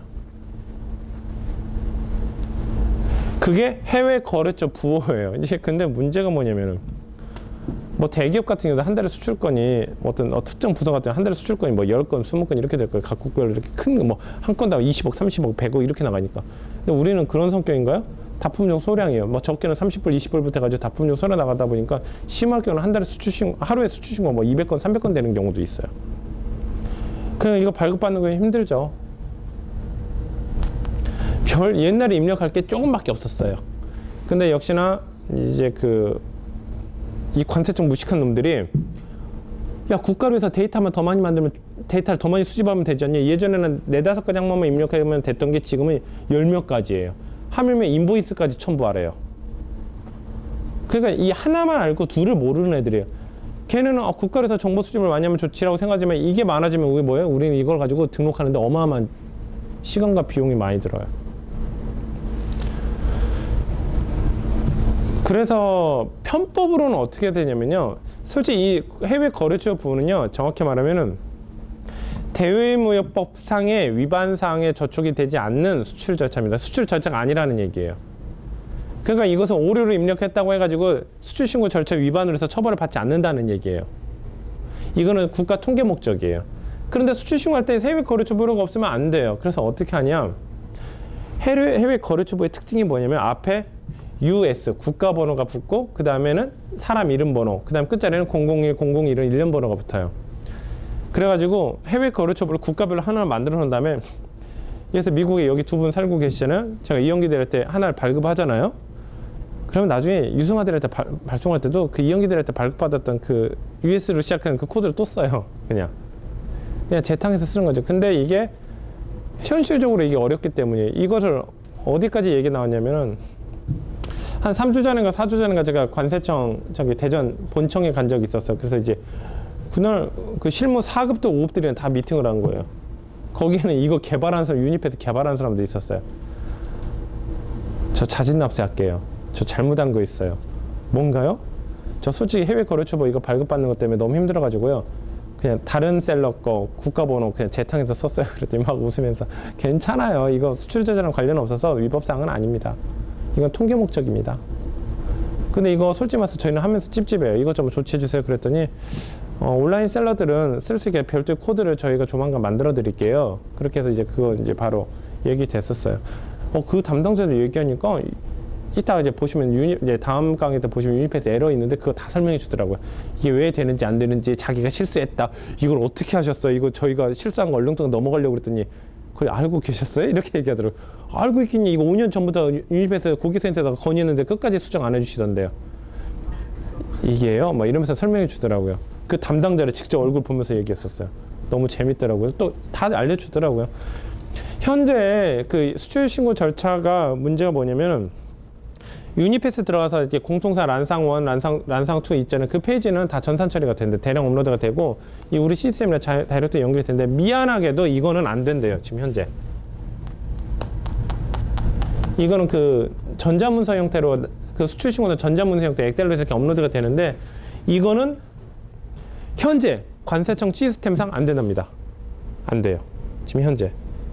그게 해외 거래처 부호예요. 이제 근데 문제가 뭐냐면은 뭐 대기업 같은 경우도 한 달에 수출건이 어떤 어, 특정 부서 같은 한 달에 수출건이 뭐 열 건, 스무 건 이렇게 될 거예요. 각국별로 이렇게 큰 뭐 한 건당 이십억, 삼십억, 백억 이렇게 나가니까. 근데 우리는 그런 성격인가요? 다품종 소량이에요. 뭐 적게는 삼십 불, 이십 불부터 해가지고 다품종 소량 나가다 보니까 심할 경우는 한 달에 수출 신고, 하루에 수출 신고 뭐 이백 건, 삼백 건 되는 경우도 있어요. 그냥 이거 발급받는 거 힘들죠. 별 옛날에 입력할 게 조금밖에 없었어요. 근데 역시나 이제 그 이 관세청 무식한 놈들이 야 국가로 해서 데이터만 더 많이 만들면 데이터를 더 많이 수집하면 되지 않냐. 예전에는 네다섯 가지 항목만 입력하면 됐던 게 지금은 열 몇 가지예요. 하물며 인보이스까지 첨부하래요. 그러니까 이 하나만 알고 둘을 모르는 애들이에요. 걔네는 어, 국가로 해서 정보 수집을 많이 하면 좋지라고 생각하지만 이게 많아지면 우리 뭐예요? 우리는 이걸 가지고 등록하는데 어마어마한 시간과 비용이 많이 들어요. 그래서 편법으로는 어떻게 되냐면요. 솔직히 이 해외 거래처 부분은요. 정확히 말하면은 대외무역법상의 위반사항에 저촉이 되지 않는 수출 절차입니다. 수출 절차가 아니라는 얘기예요. 그러니까 이것은 오류를 입력했다고 해가지고 수출신고 절차 위반으로 해서 처벌을 받지 않는다는 얘기예요. 이거는 국가 통계 목적이에요. 그런데 수출신고할 때 해외 거래처 번호가 없으면 안 돼요. 그래서 어떻게 하냐. 해외, 해외 거래처부의 특징이 뭐냐면 앞에 유에스 국가번호가 붙고 그 다음에는 사람 이름 번호 그 다음 끝자리는 공공일, 공공일은 일련 번호가 붙어요. 그래가지고 해외 거래처를 국가별로 하나를 만들어 놓은 다음에 그래서 미국에 여기 두 분 살고 계시잖아요. 제가 이용기들 할 때 하나를 발급하잖아요. 그러면 나중에 유승화들 할 때 발송할 때도 그 이용기들 할 때 발급받았던 그 유에스로 시작하는 그 코드를 또 써요. 그냥 그냥 재탕해서 쓰는 거죠. 근데 이게 현실적으로 이게 어렵기 때문에 이것을 어디까지 얘기 나왔냐면은 한 삼 주 전인가 사 주 전인가 제가 관세청 저기 대전 본청에 간 적이 있었어요. 그래서 이제 그날 그 실무 사 급도 오 급들이랑 다 미팅을 한 거예요. 거기에는 이거 개발한 사람, 유니패스 개발한 사람도 있었어요. 저 자진납세 할게요. 저 잘못한 거 있어요. 뭔가요? 저 솔직히 해외 거래처 이거 발급받는 것 때문에 너무 힘들어가지고요. 그냥 다른 셀러 거 국가번호 그냥 재탕해서 썼어요. 그랬더니 막 웃으면서 괜찮아요. 이거 수출제재랑 관련 없어서 위법사항은 아닙니다. 이건 통계 목적입니다. 근데 이거 솔직히 말해서 저희는 하면서 찝찝해요. 이것 좀 조치해 주세요. 그랬더니 어, 온라인 셀러들은 쓸 수 있게 별도의 코드를 저희가 조만간 만들어 드릴게요. 그렇게 해서 이제 그거 이제 바로 얘기 됐었어요. 어, 그 담당자들 얘기하니까 이따가 이제 보시면 유니, 이제 다음 강의 때 보시면 유니패스 에러 있는데 그거 다 설명해 주더라고요. 이게 왜 되는지 안 되는지 자기가 실수했다. 이걸 어떻게 하셨어요? 이거 저희가 실수한 거 얼렁뚱 넘어가려고 그랬더니 그걸 알고 계셨어요? 이렇게 얘기하더라고요. 알고 있겠니? 이거 오 년 전부터 유니패스 고객센터에다가 건의했는데 끝까지 수정 안 해주시던데요. 이게요? 막 이러면서 설명해 주더라고요. 그 담당자를 직접 얼굴 보면서 얘기했었어요. 너무 재밌더라고요. 또 다 알려주더라고요. 현재 그 수출 신고 절차가 문제가 뭐냐면 유니패스 들어가서 이제 공통사 란상원, 란상, 란상투 있잖아요. 그 페이지는 다 전산 처리가 되는데 대량 업로드가 되고 이 우리 시스템이랑 자, 다이렉트 연결이 되는데 미안하게도 이거는 안 된대요. 지금 현재. 이거는 그 전자문서 형태로 그 수출 신고는 전자문서 형태 엑셀로 이렇게 업로드가 되는데 이거는 현재 관세청 시스템상 안 된답니다. 안 돼요. 지금 현재.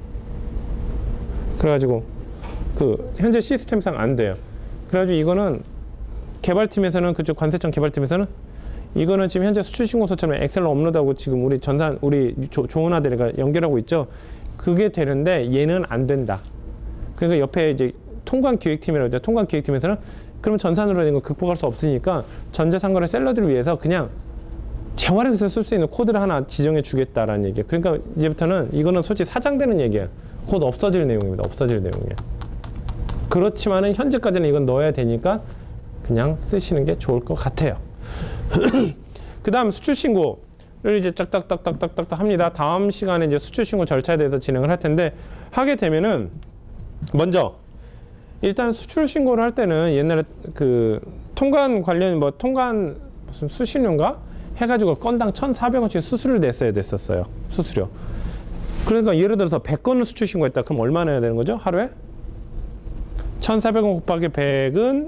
그래가지고 그 현재 시스템상 안 돼요. 그래가지고 이거는 개발팀에서는 그쪽 관세청 개발팀에서는 이거는 지금 현재 수출신고서처럼 엑셀로 업로드하고 지금 우리 전산 우리 조, 좋은 아들이가 연결하고 있죠. 그게 되는데 얘는 안 된다. 그러니까 옆에 이제 통관기획팀이라고 하죠. 통관기획팀에서는 그럼 전산으로 된 거 극복할 수 없으니까 전자상거래 셀러들을 위해서 그냥 재활용해서 쓸 수 있는 코드를 하나 지정해 주겠다라는 얘기예요. 그러니까 이제부터는 이거는 솔직히 사장되는 얘기예요. 곧 없어질 내용입니다. 없어질 내용이에요. 그렇지만은 현재까지는 이건 넣어야 되니까 그냥 쓰시는 게 좋을 것 같아요. 그 다음 수출신고를 이제 짝딱딱딱딱딱 합니다. 다음 시간에 이제 수출신고 절차에 대해서 진행을 할 텐데 하게 되면은 먼저 일단 수출신고를 할 때는 옛날에 그 통관 관련 뭐 통관 무슨 수신료인가 해가지고 건당 천사백 원씩 수수료를 냈어야 됐었어요. 수수료. 그러니까 예를 들어서 백 건을 수출신고했다. 그럼 얼마 내야 되는 거죠? 하루에? 천사백 원 곱하기 백은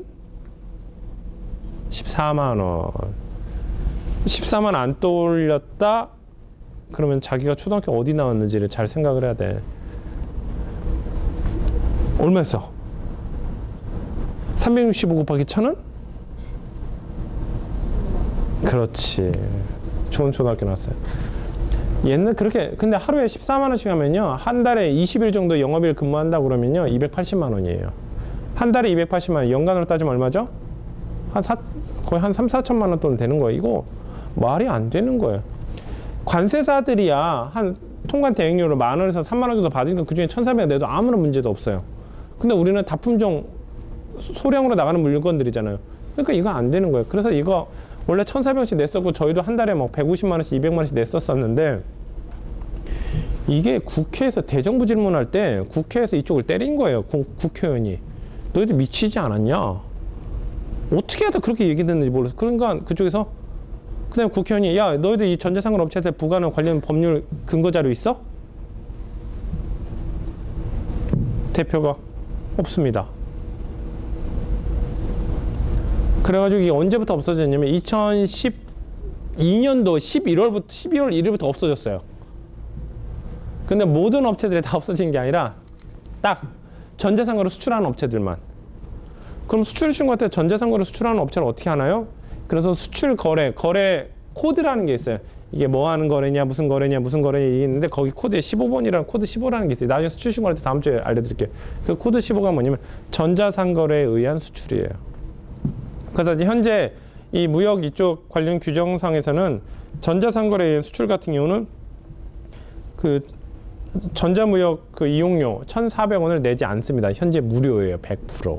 십사만 원. 십사만 원 안 떠올렸다? 그러면 자기가 초등학교 어디 나왔는지를 잘 생각을 해야 돼. 얼마였어? 삼백육십오 곱하기 천은? 그렇지. 좋은 초등학교 나왔어요. 옛날 그렇게 근데 하루에 십사만 원씩 하면요. 한 달에 이십 일 정도 영업일 근무한다 그러면요. 이백팔십만 원이에요. 한 달에 이백팔십만 원, 연간으로 따지면 얼마죠? 한 사, 거의 한 삼, 사천만 원 돈 되는 거예요. 이거 말이 안 되는 거예요. 관세사들이야 한 통관 대행료로 만 원에서 삼만 원 정도 받으니까 그중에 천사백 원 내도 아무런 문제도 없어요. 근데 우리는 다품종 소량으로 나가는 물건들이잖아요. 그러니까 이거 안 되는 거예요. 그래서 이거 원래 천사백 원씩 냈었고 저희도 한 달에 뭐 백오십만 원씩 이백만 원씩 냈었었는데 이게 국회에서 대정부 질문할 때 국회에서 이쪽을 때린 거예요. 국, 국회의원이. 너희들 미치지 않았냐? 어떻게 하다 그렇게 얘기 듣는지 몰라서. 그러니까 그쪽에서 그다음에 국회의원이 야 너희들 이 전자상거래 업체한테 부과하는 관련 법률 근거 자료 있어? 대표가 없습니다. 그래가지고 이게 언제부터 없어졌냐면 이천십이 년도 십일월부터 십이월 일일부터 없어졌어요. 근데 모든 업체들이 다 없어진 게 아니라 딱 전자상거래 수출하는 업체들만. 그럼 수출신고할 때 전자상거래 수출하는 업체를 어떻게 하나요? 그래서 수출 거래, 거래 코드라는 게 있어요. 이게 뭐 하는 거래냐, 무슨 거래냐, 무슨 거래냐 이게 있는데 거기 코드에 십오 번이라는 코드 십오라는 게 있어요. 나중에 수출신고할 때 다음 주에 알려드릴게요. 그 코드 십오가 뭐냐면 전자상거래에 의한 수출이에요. 그래서 이제 현재 이 무역 이쪽 관련 규정상에서는 전자상거래에 의한 수출 같은 경우는 그 전자무역 그 이용료 천사백 원을 내지 않습니다. 현재 무료예요. 백 퍼센트.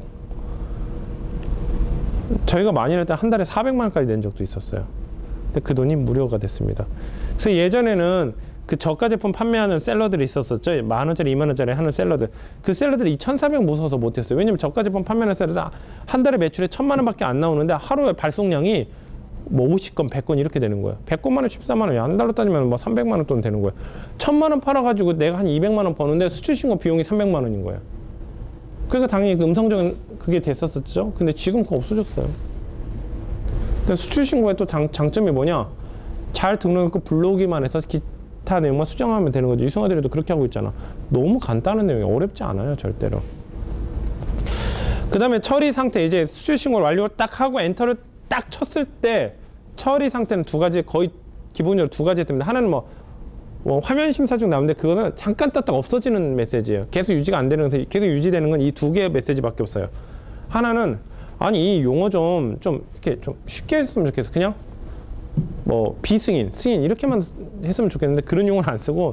저희가 많이 낼 때 한 달에 사백만 원까지 낸 적도 있었어요. 근데 그 돈이 무료가 됐습니다. 그래서 예전에는 그 저가 제품 판매하는 셀러들이 있었었죠. 만 원짜리, 이만 원짜리 하는 셀러들. 그 셀러들이 이 천사백 원 무서워서 못했어요. 왜냐면 저가 제품 판매하는 셀러들 한 달에 매출에 천만 원밖에 안 나오는데 하루에 발송량이 뭐 오십 건, 백 건 이렇게 되는 거예요. 백 건만 원 십사만 원이야. 한 달로 따지면 뭐 삼백만 원 돈 되는 거예요. 천만 원 팔아가지고 내가 한 이백만 원 버는데 수출신고 비용이 삼백만 원인 거예요. 그러니까 당연히 그 음성적인 그게 됐었었죠. 근데 지금 그거 없어졌어요. 근데 수출신고의 또 장, 장점이 뭐냐? 잘 등록했고 불러오기만 해서 기타 내용만 수정하면 되는 거죠. 유성아들도 그렇게 하고 있잖아. 너무 간단한 내용이 어렵지 않아요. 절대로. 그 다음에 처리 상태. 이제 수출신고를 완료를 딱 하고 엔터를 딱 쳤을 때 처리 상태는 두 가지, 거의 기본적으로 두 가지 때문에 하나는 뭐, 뭐 화면 심사 중 나오는데 그거는 잠깐 떴다가 없어지는 메시지예요. 계속 유지가 안 되는, 계속 유지되는 건 이 두 개의 메시지밖에 없어요. 하나는 아니 이 용어 좀 좀 이렇게 좀 쉽게 했으면 좋겠어. 그냥 뭐 비승인, 승인 이렇게만 했으면 좋겠는데 그런 용어는 안 쓰고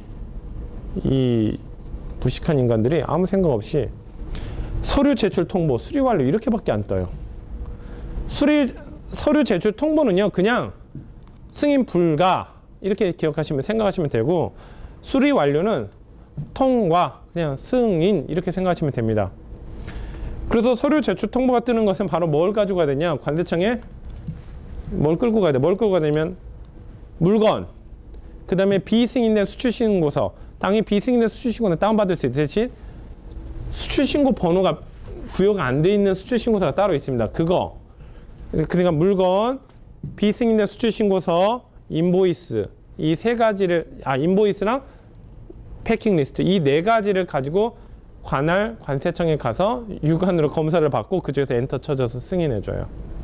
이 무식한 인간들이 아무 생각 없이 서류 제출 통보, 수리 완료 이렇게밖에 안 떠요. 수리 서류 제출 통보는요 그냥 승인 불가 이렇게 기억하시면 생각하시면 되고 수리 완료는 통과 그냥 승인 이렇게 생각하시면 됩니다. 그래서 서류 제출 통보가 뜨는 것은 바로 뭘 가지고 가야 되냐? 관세청에 뭘 끌고 가야 돼? 뭘 끌고 가야 되면 물건, 그 다음에 비승인된 수출신고서, 당연히 비승인된 수출신고는 다운받을 수 있을 대신 수출신고 번호가 부여가 안 돼 있는 수출신고서가 따로 있습니다. 그거 그러니까 물건, 비승인된 수출신고서, 인보이스 이 세 가지를 아 인보이스랑 패킹 리스트 이 네 가지를 가지고 관할 관세청에 가서 육안으로 검사를 받고 그중에서 엔터 쳐줘서 승인해줘요.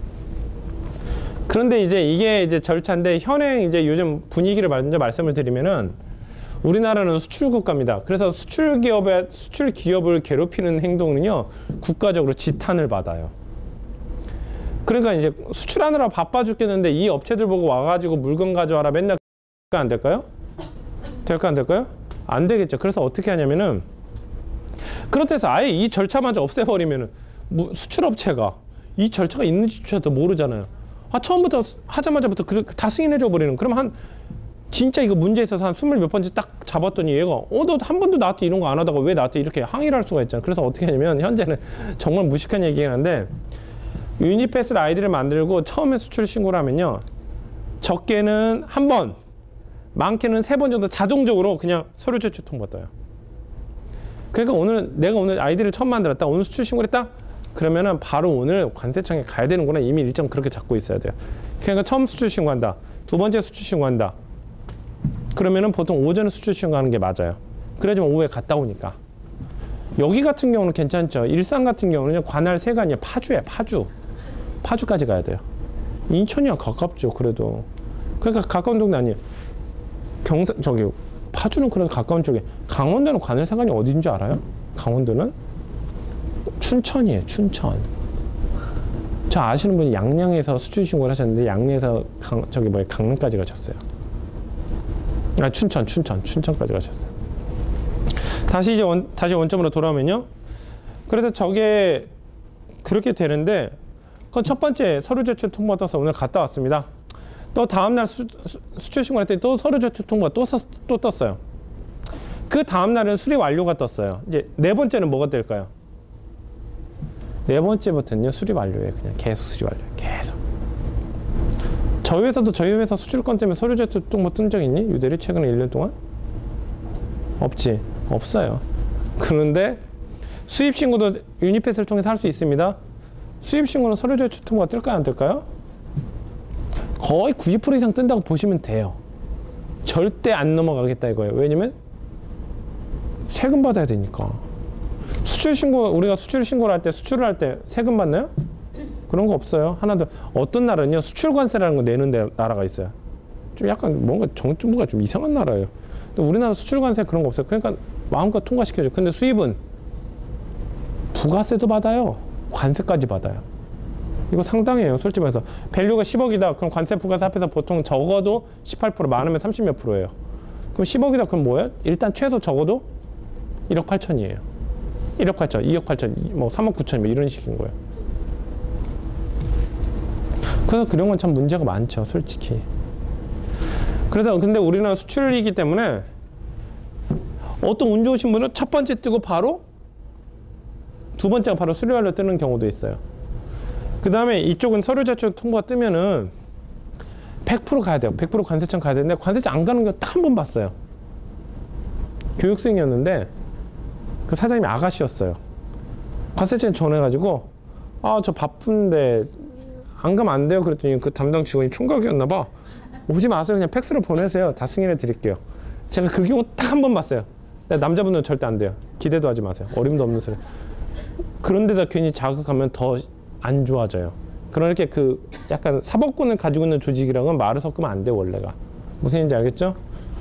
그런데 이제 이게 이제 절차인데 현행 이제 요즘 분위기를 먼저 말씀을 드리면은 우리나라는 수출 국가입니다. 그래서 수출 기업의 수출 기업을 괴롭히는 행동은요 국가적으로 지탄을 받아요. 그러니까 이제 수출하느라 바빠 죽겠는데 이 업체들 보고 와가지고 물건 가져와라 맨날 안 될까요? 될까 안 될까요? 안 되겠죠. 그래서 어떻게 하냐면은 그렇다 해서 아예 이 절차마저 없애버리면은 뭐 수출업체가 이 절차가 있는지조차도 모르잖아요. 아 처음부터 하자마자부터 다 승인해줘 버리는. 그럼 한 진짜 이거 문제 있어서 한 스물 몇 번째 딱 잡았더니 얘가 어 너 한 번도 나한테 이런 거 안 하다가 왜 나한테 이렇게 항의를 할 수가 있잖아. 그래서 어떻게 하냐면 현재는 정말 무식한 얘기긴 한데 유니패스를 아이디를 만들고 처음에 수출 신고를 하면요 적게는 한 번, 많게는 세 번 정도 자동적으로 그냥 서류 제출 통보 떠요. 그러니까 오늘 내가 오늘 아이디를 처음 만들었다, 오늘 수출 신고를 했다, 그러면은 바로 오늘 관세청에 가야 되는구나. 이미 일정 그렇게 잡고 있어야 돼요. 그러니까 처음 수출 신고한다, 두 번째 수출 신고한다. 그러면은 보통 오전에 수출 신고하는 게 맞아요. 그래야지만 오후에 갔다 오니까. 여기 같은 경우는 괜찮죠. 일산 같은 경우는 관할 세가 아니라 파주에 파주. 파주까지 가야 돼요. 인천이랑 가깝죠. 그래도. 그러니까 가까운 동네 아니에요. 경산 저기 파주는 그래도 가까운 쪽에. 강원도는 관할 세관이 어딘 줄 알아요? 강원도는 춘천이에요. 춘천. 저 아시는 분이 양양에서 수출 신고를 하셨는데 양양에서 강, 저기 뭐야 강릉까지 가셨어요. 아 춘천 춘천 춘천까지 가셨어요. 다시 이제 원, 다시 원점으로 돌아오면요. 그래서 저게 그렇게 되는데 그건 첫 번째 서류 제출 통보가 떠서 오늘 갔다 왔습니다. 또 다음날 수, 수, 수출 신고를 했더니 또 서류 제출 통보가 또, 서, 또 떴어요. 그 다음날은 수리 완료가 떴어요. 이제 네 번째는 뭐가 될까요? 네 번째부터는요 수리 완료예요. 그냥 계속 수리 완료 계속. 저희 회사도 저희 회사 수출권 때문에 서류 제출 통보 뜬 적 있니? 유대리 최근에 일 년 동안? 없지. 없어요. 그런데 수입 신고도 유니패스를 통해서 할 수 있습니다. 수입 신고는 서류 제출 통보가 뜰까요? 안 뜰까요? 거의 구십 퍼센트 이상 뜬다고 보시면 돼요. 절대 안 넘어가겠다 이거예요. 왜냐면 세금 받아야 되니까. 수출 신고 우리가 수출 신고를 할 때 수출을 할 때 세금 받나요? 그런 거 없어요. 하나 더 어떤 나라는요 수출관세라는 거 내는 데, 나라가 있어요. 좀 약간 뭔가 정부가 좀 이상한 나라예요. 근데 우리나라 수출관세 그런 거 없어요. 그러니까 마음껏 통과시켜줘. 근데 수입은 부가세도 받아요. 관세까지 받아요. 이거 상당해요. 솔직히 말해서 밸류가 십억이다. 그럼 관세 부가세 합해서 보통 적어도 십팔 퍼센트 많으면 삼십 몇 프로예요. 그럼 십억이다. 그럼 뭐예요? 일단 최소 적어도 일억 팔천이에요. 일억 팔천, 이억 팔천, 뭐 삼억 구천 뭐 이런 식인 거예요. 그래서 그런 건 참 문제가 많죠. 솔직히. 그래서 근데 우리나라 수출이기 때문에 어떤 운 좋으신 분은 첫 번째 뜨고 바로 두 번째가 바로 수리 완료 뜨는 경우도 있어요. 그 다음에 이쪽은 서류 제출 통보가 뜨면은 백 퍼센트 가야 돼요. 백 퍼센트 관세청 가야 되는데 관세청 안 가는 거 딱 한 번 봤어요. 교육생이었는데 그 사장님이 아가씨였어요. 관세청에 전화해가지고 아 저 바쁜데 안 가면 안 돼요. 그랬더니 그 담당 직원이 총각이었나 봐. 오지 마세요. 그냥 팩스로 보내세요. 다 승인해 드릴게요. 제가 그 경우 딱 한 번 봤어요. 남자분들은 절대 안 돼요. 기대도 하지 마세요. 어림도 없는 소리. 그런데다 괜히 자극하면 더 안 좋아져요. 그렇게 그 약간 사법권을 가지고 있는 조직이랑은 말을 섞으면 안 돼 원래가. 무슨 얘기인지 알겠죠?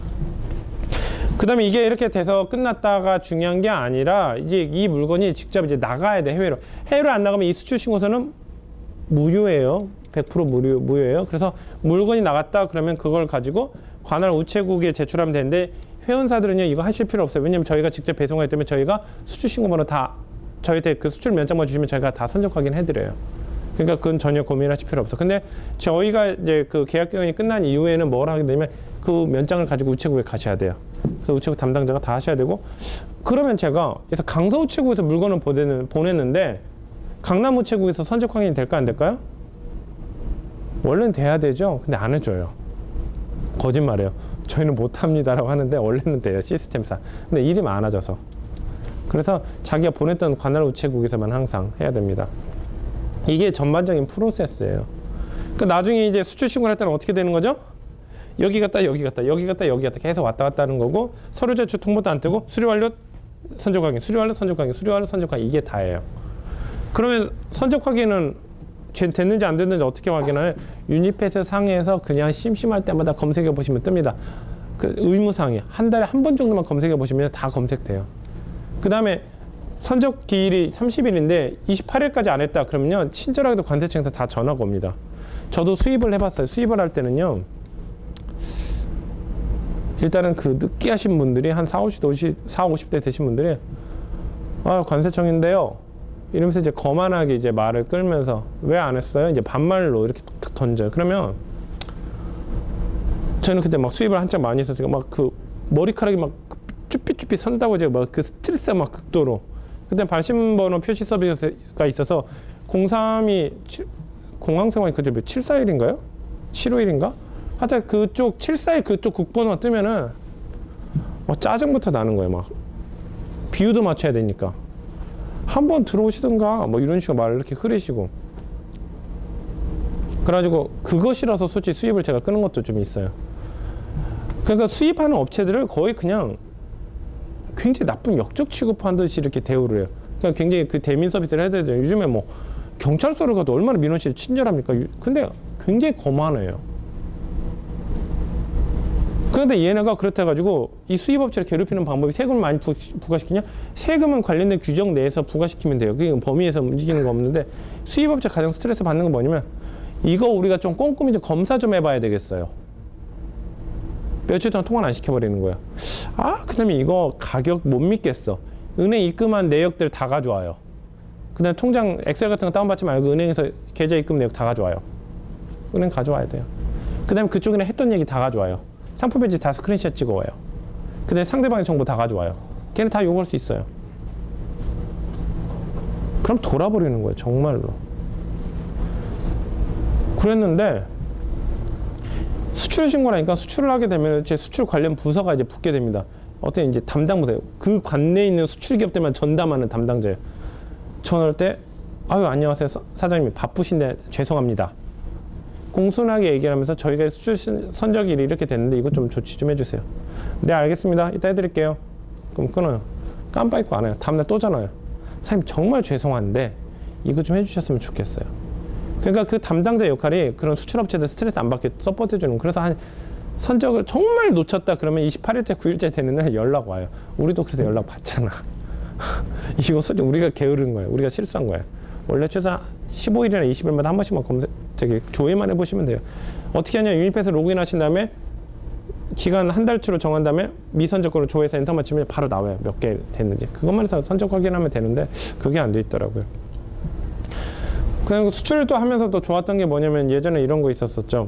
그 다음에 이게 이렇게 돼서 끝났다가 중요한 게 아니라 이제 이 물건이 직접 이제 나가야 돼. 해외로. 해외로 안 나가면 이 수출 신고서는 무효예요. 백 퍼센트 무료, 무효예요. 그래서 물건이 나갔다 그러면 그걸 가지고 관할 우체국에 제출하면 되는데 회원사들은요 이거 하실 필요 없어요. 왜냐면 저희가 직접 배송하기 때문에 저희가 수출 신고번호 다 저희한테 그 수출 면장만 주시면 저희가 다 선적 확인해드려요. 그러니까 그건 전혀 고민하실 필요 없어. 근데 저희가 이제 그 계약 기간이 끝난 이후에는 뭘 하게 되면 그 면장을 가지고 우체국에 가셔야 돼요. 그래서 우체국 담당자가 다 하셔야 되고 그러면 제가 그래서 강서 우체국에서 물건을 보내는, 보냈는데 강남 우체국에서 선적 확인이 될까 안 될까요? 원래는 돼야 되죠. 근데 안 해줘요. 거짓말이에요. 저희는 못합니다라고 하는데 원래는 돼요. 시스템상. 근데 일이 많아져서. 그래서 자기가 보냈던 관할 우체국에서만 항상 해야 됩니다. 이게 전반적인 프로세스예요. 그러니까 나중에 이제 수출 신고를 할 때는 어떻게 되는 거죠? 여기 갔다 여기 갔다 여기 갔다 여기 갔다 계속 왔다 갔다 하는 거고 서류 제출 통보도 안 뜨고 수료 완료 선적 확인 수료 완료 선적 확인 수료 완료 선적 확인 이게 다예요. 그러면 선적 확인은 됐는지 안 됐는지 어떻게 확인하냐? 유니패스 상에서 그냥 심심할 때마다 검색해 보시면 뜹니다. 그 의무사항이 한 달에 한 번 정도만 검색해 보시면 다 검색돼요. 그 다음에 선적 기일이 삼십 일인데 이십팔 일까지 안 했다 그러면요 친절하게도 관세청에서 다 전화가 옵니다. 저도 수입을 해봤어요. 수입을 할 때는요 일단은 그 늦게 하신 분들이 한 사오십, 오십 대 되신 분들이 아 관세청인데요 이러면서 이제 거만하게 이제 말을 끌면서 왜 안 했어요? 이제 반말로 이렇게 툭툭 던져요. 그러면 저는 그때 막 수입을 한참 많이 했었으니까 막 그 머리카락이 막 쭈삣쭈삣 선다고 제가 막 그 스트레스가 막 극도로 그때 발신번호 표시 서비스가 있어서 공삼이 공항생활이 그때 몇 칠사일인가요? 칠오일인가? 하여튼 그쪽 칠사일 그쪽 국번호 뜨면은 막 짜증부터 나는 거예요. 막 비유도 맞춰야 되니까 한번 들어오시든가 뭐 이런 식으로 말을 이렇게 흐리시고 그래가지고 그것이라서 솔직히 수입을 제가 끄는 것도 좀 있어요. 그러니까 수입하는 업체들을 거의 그냥 굉장히 나쁜 역적 취급한 듯이 이렇게 대우를 해요. 그러니까 굉장히 그 대민 서비스를 해야 되죠. 요즘에 뭐 경찰서를 가도 얼마나 민원 씨를 친절합니까? 근데 굉장히 거만해요. 그런데 얘네가 그렇다 해가지고 이 수입업체를 괴롭히는 방법이 세금을 많이 부, 부과시키냐? 세금은 관련된 규정 내에서 부과시키면 돼요. 그게 범위에서 움직이는 거 없는데 수입업체 가장 스트레스 받는 건 뭐냐면 이거 우리가 좀 꼼꼼히 좀 검사 좀 해봐야 되겠어요. 며칠 동안 통화를 안 시켜버리는 거야. 아, 그 다음에 이거 가격 못 믿겠어. 은행 입금한 내역들 다 가져와요. 그 다음에 통장 엑셀 같은 거 다운받지 말고 은행에서 계좌 입금 내역 다 가져와요. 은행 가져와야 돼요. 그 다음에 그쪽이랑 했던 얘기 다 가져와요. 상품 배지 다 스크린샷 찍어와요. 그 다음에 상대방의 정보 다 가져와요. 걔는 다 요구할 수 있어요. 그럼 돌아버리는 거예요. 정말로. 그랬는데 수출 신고라니까 수출을 하게 되면 제 수출 관련 부서가 이제 붙게 됩니다. 어떤 이제 담당 부서예요. 그 관내에 있는 수출 기업들만 전담하는 담당자예요. 전화할 때 아유 안녕하세요 사장님 바쁘신데 죄송합니다. 공손하게 얘기를 하면서 저희가 수출 선적일이 이렇게 됐는데 이거 좀 조치 좀 해주세요. 네 알겠습니다. 이따 해드릴게요. 그럼 끊어요. 깜빡 잊고 안 해요. 다음날 또 전화해요. 사장님 정말 죄송한데 이거 좀 해주셨으면 좋겠어요. 그러니까 그 담당자 역할이 그런 수출업체들 스트레스 안 받게 서포트해주는. 그래서 한 선적을 정말 놓쳤다 그러면 이십팔 일째 구 일째 되는 날 연락 와요. 우리도 그래서 연락 받잖아. 이거 솔직히 우리가 게으른 거예요. 우리가 실수한 거예요. 원래 최소 십오 일이나 이십 일마다 한 번씩만 검색 저기 조회만 해보시면 돼요. 어떻게 하냐? 유니패스 로그인 하신 다음에 기간 한 달치로 정한 다음에 미선적 거로 조회해서 엔터만 치면 바로 나와요. 몇 개 됐는지. 그것만 해서 선적 확인하면 되는데 그게 안 돼 있더라고요. 그리고 수출을 또 하면서 또 좋았던 게 뭐냐면 예전에 이런 거 있었었죠.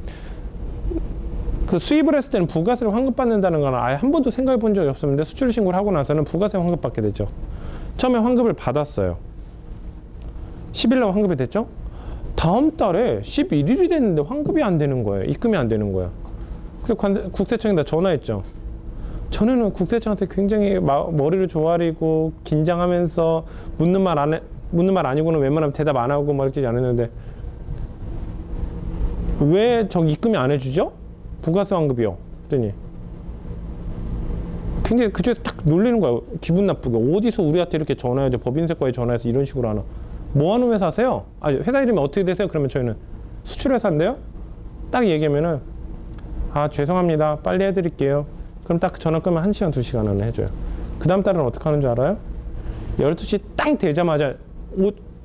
그 수입을 했을 때는 부가세를 환급받는다는 건 아예 한 번도 생각해 본 적이 없었는데 수출 신고를 하고 나서는 부가세 환급받게 됐죠. 처음에 환급을 받았어요. 십 일 날 환급이 됐죠. 다음 달에 십일 일이 됐는데 환급이 안 되는 거예요. 입금이 안 되는 거예요. 그래서 관, 국세청에다 전화했죠. 전에는 국세청한테 굉장히 마, 머리를 조아리고 긴장하면서 묻는 말 안 해, 묻는 말 아니고는 웬만하면 대답 안 하고 막 이렇게 안 했는데 왜 저기 입금이 안 해주죠? 부가세 환급이요. 그랬더니 굉장히 그쪽에서 딱 놀리는 거예요. 기분 나쁘게. 어디서 우리한테 이렇게 전화해줘. 법인세과에 전화해서 이런 식으로 하나. 뭐 하는 회사세요? 아, 회사 이름이 어떻게 되세요? 그러면 저희는 수출회사인데요? 딱 얘기하면은 아 죄송합니다. 빨리 해드릴게요. 그럼 딱 전화 끄면 한 시간, 두 시간 안에 해줘요. 그 다음 달은 어떻게 하는 줄 알아요? 열두 시 딱 되자마자 옷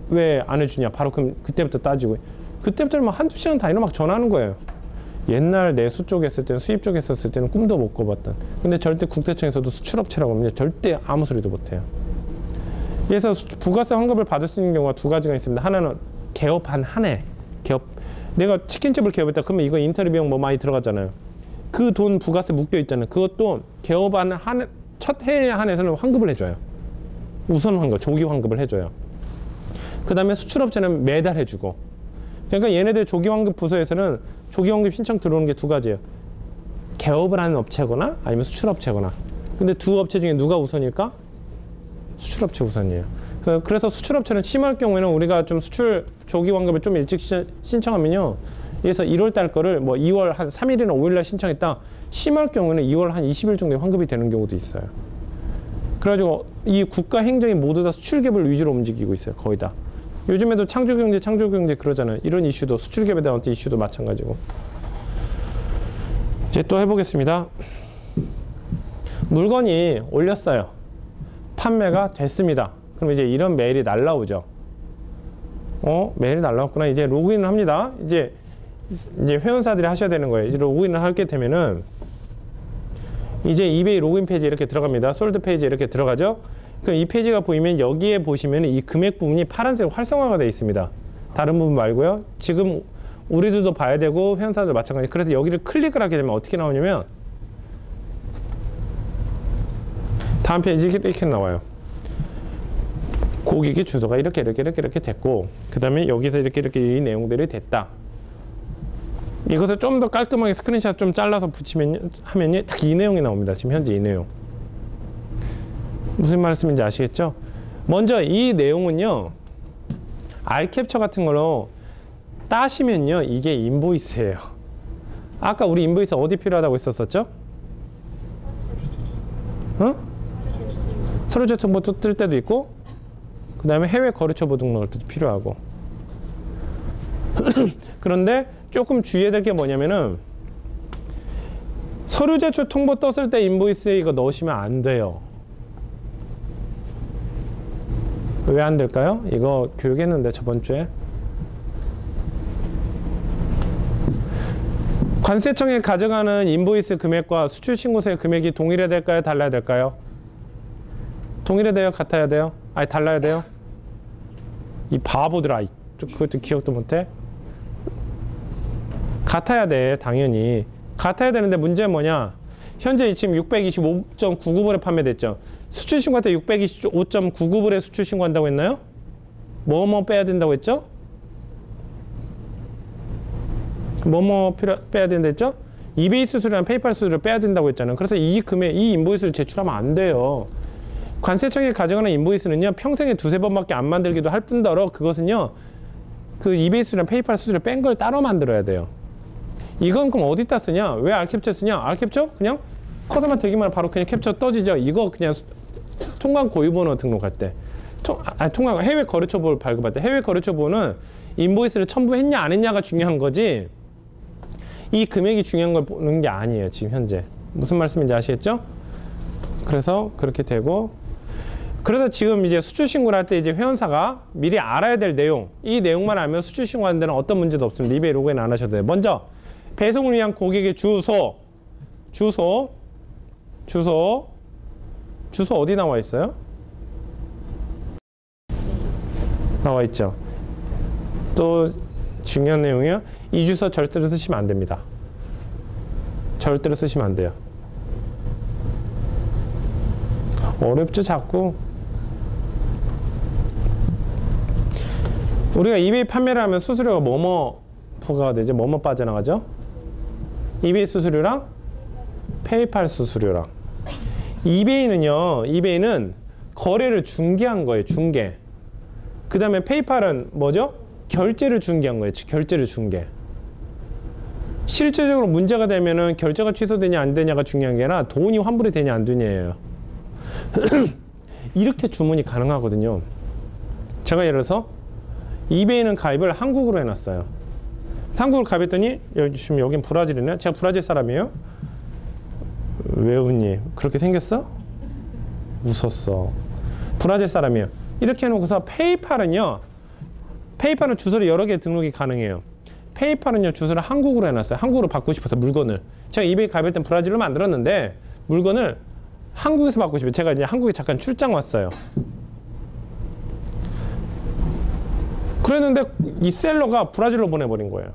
왜 안 해주냐? 바로 그럼 그때부터 따지고 그때부터 막 한두 시간 단위로 막 전화하는 거예요. 옛날 내수 쪽에 했을 때는 수입 쪽에 했었을 때는 꿈도 못 꿔봤던. 근데 절대 국세청에서도 수출업체라고 하면 절대 아무 소리도 못해요. 그래서 부가세 환급을 받을 수 있는 경우가 두 가지가 있습니다. 하나는 개업한 한 해. 개업. 내가 치킨집을 개업했다. 그러면 이거 인터뷰 비용 뭐 많이 들어가잖아요. 그 돈 부가세 묶여 있잖아요. 그것도 개업한 한 첫 해에 한해서는 환급을 해줘요. 우선 환급, 조기 환급을 해줘요. 그 다음에 수출업체는 매달 해주고. 그러니까 얘네들 조기 환급 부서에서는 조기 환급 신청 들어오는 게 두 가지예요. 개업을 하는 업체거나 아니면 수출업체거나. 근데 두 업체 중에 누가 우선일까? 수출업체 우선이에요. 그래서 수출업체는 심할 경우에는 우리가 좀 수출 조기 환급을 좀 일찍 신청하면요. 그래서 일월 달 거를 뭐 이월 한 삼 일이나 오 일 날 신청했다. 심할 경우에는 이월 한 이십 일 정도에 환급이 되는 경우도 있어요. 그래가지고 이 국가 행정이 모두 다 수출기업을 위주로 움직이고 있어요. 거의 다. 요즘에도 창조경제, 창조경제 그러잖아요. 이런 이슈도 수출기업에 대한 어떤 이슈도 마찬가지고. 이제 또 해보겠습니다. 물건이 올렸어요. 판매가 됐습니다. 그럼 이제 이런 메일이 날라오죠. 어? 메일이 날라왔구나. 이제 로그인을 합니다. 이제 이제 회원사들이 하셔야 되는 거예요. 이제 로그인을 하게 되면은 이제 이베이 로그인 페이지 이렇게 들어갑니다. 솔드 페이지 이렇게 들어가죠. 그럼 이 페이지가 보이면 여기에 보시면 이 금액 부분이 파란색 활성화가 되어 있습니다. 다른 부분 말고요. 지금 우리들도 봐야 되고 회원사들 마찬가지. 그래서 여기를 클릭을 하게 되면 어떻게 나오냐면 다음 페이지 이렇게 나와요. 고객의 주소가 이렇게 이렇게 이렇게 이렇게 됐고 그 다음에 여기서 이렇게 이렇게 이 내용들이 됐다. 이것을 좀 더 깔끔하게 스크린샷 좀 잘라서 붙이면 하면이 딱 이 내용이 나옵니다. 지금 현재 이 내용. 무슨 말씀인지 아시겠죠? 먼저 이 내용은요. 알캡처 같은 걸로 따시면요. 이게 인보이스예요. 아까 우리 인보이스 어디 필요하다고 했었었죠? 어? 서류제 정보 뜰 때도 있고 그 다음에 해외 거래처 등록 할 때도 필요하고 그런데 조금 주의해야 될 게 뭐냐면은 서류 제출 통보 떴을 때 인보이스에 이거 넣으시면 안 돼요. 왜 안 될까요? 이거 교육했는데 저번 주에 관세청에 가져가는 인보이스 금액과 수출신고세 금액이 동일해야 될까요? 달라야 될까요? 동일해야 돼요? 같아야 돼요? 아니 달라야 돼요? 이 바보들아, 그것도 기억도 못해? 같아야 돼, 당연히. 같아야 되는데 문제는 뭐냐? 현재 지금 육백이십오 점 구구 불에 판매됐죠. 수출신고할 때 육백이십오 점 구구 불에 수출신고한다고 했나요? 뭐뭐 빼야 된다고 했죠? 뭐뭐 필요, 빼야 된다 했죠? 이베이 수수료랑 페이팔 수수료 빼야 된다고 했잖아요. 그래서 이 금액, 이 인보이스를 제출하면 안 돼요. 관세청에 가져가는 인보이스는요, 평생에 두세 번밖에 안 만들기도 할 뿐더러 그것은요, 그 이베이 수수료랑 페이팔 수수료 뺀 걸 따로 만들어야 돼요. 이건 그럼 어디다 쓰냐? 왜 알캡처 쓰냐? 알캡처? 그냥 커서만 되기만 바로 그냥 캡처 떠지죠. 이거 그냥 통관 고유번호 등록할 때. 통, 아니, 통관, 해외 거래처 번호를 발급할 때. 해외 거래처 번호는 인보이스를 첨부했냐 안 했냐가 중요한 거지 이 금액이 중요한 걸 보는 게 아니에요. 지금 현재. 무슨 말씀인지 아시겠죠? 그래서 그렇게 되고 그래서 지금 이제 수출신고를 할 때 이제 회원사가 미리 알아야 될 내용 이 내용만 알면 수출신고하는 데는 어떤 문제도 없습니다. 이베이 로그인 안 하셔도 돼요. 먼저 배송을 위한 고객의 주소 주소 주소 주소 어디 나와 있어요? 나와 있죠. 또 중요한 내용이요. 이 주소 절대로 쓰시면 안 됩니다. 절대로 쓰시면 안 돼요. 어렵죠, 자꾸. 우리가 이베이 판매를 하면 수수료가 뭐뭐 부과가 되죠? 뭐뭐 빠져나가죠? 이베이 수수료랑 페이팔 수수료랑. 이베이는요, 이베이는 거래를 중개한 거예요, 중개. 그 다음에 페이팔은 뭐죠? 결제를 중개한 거예요, 결제를 중개. 실제적으로 문제가 되면은 결제가 취소되냐 안 되냐가 중요한 게 아니라 돈이 환불이 되냐 안 되냐예요. 이렇게 주문이 가능하거든요. 제가 예를 들어서 이베이는 가입을 한국으로 해놨어요. 한국을 가입했더니 여기 지금 여긴 브라질이네. 제가 브라질 사람이에요. 왜 웃니? 그렇게 생겼어? 웃었어. 브라질 사람이에요. 이렇게 해놓고서 페이팔은요. 페이팔은 주소를 여러 개 등록이 가능해요. 페이팔은요 주소를 한국으로 해놨어요. 한국으로 받고 싶어서 물건을. 제가 이베이 가입할 땐 브라질로 만들었는데 물건을 한국에서 받고 싶어요. 제가 이제 한국에 잠깐 출장 왔어요. 그랬는데 이 셀러가 브라질로 보내버린 거예요.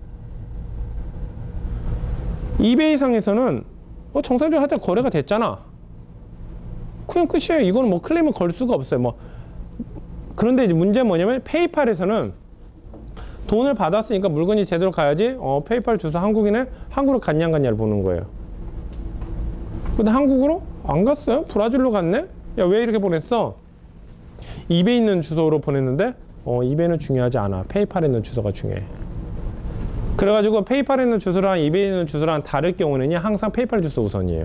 이베이 상에서는 뭐 정상적으로 하여튼 거래가 됐잖아. 그냥 끝이에요. 이거는 뭐 클레임을 걸 수가 없어요. 뭐 그런데 이제 문제는 뭐냐면 페이팔에서는 돈을 받았으니까 물건이 제대로 가야지 어 페이팔 주소 한국인에 한국으로 갔냐 안 갔냐를 보는 거예요. 근데 한국으로 안 갔어요? 브라질로 갔네? 야, 왜 이렇게 보냈어? 이베이 있는 주소로 보냈는데 어 이베이는 중요하지 않아. 페이팔에 있는 주소가 중요해. 그래가지고 페이팔에 있는 주소랑 이베이에 있는 주소랑 다를 경우는 항상 페이팔 주소 우선이에요.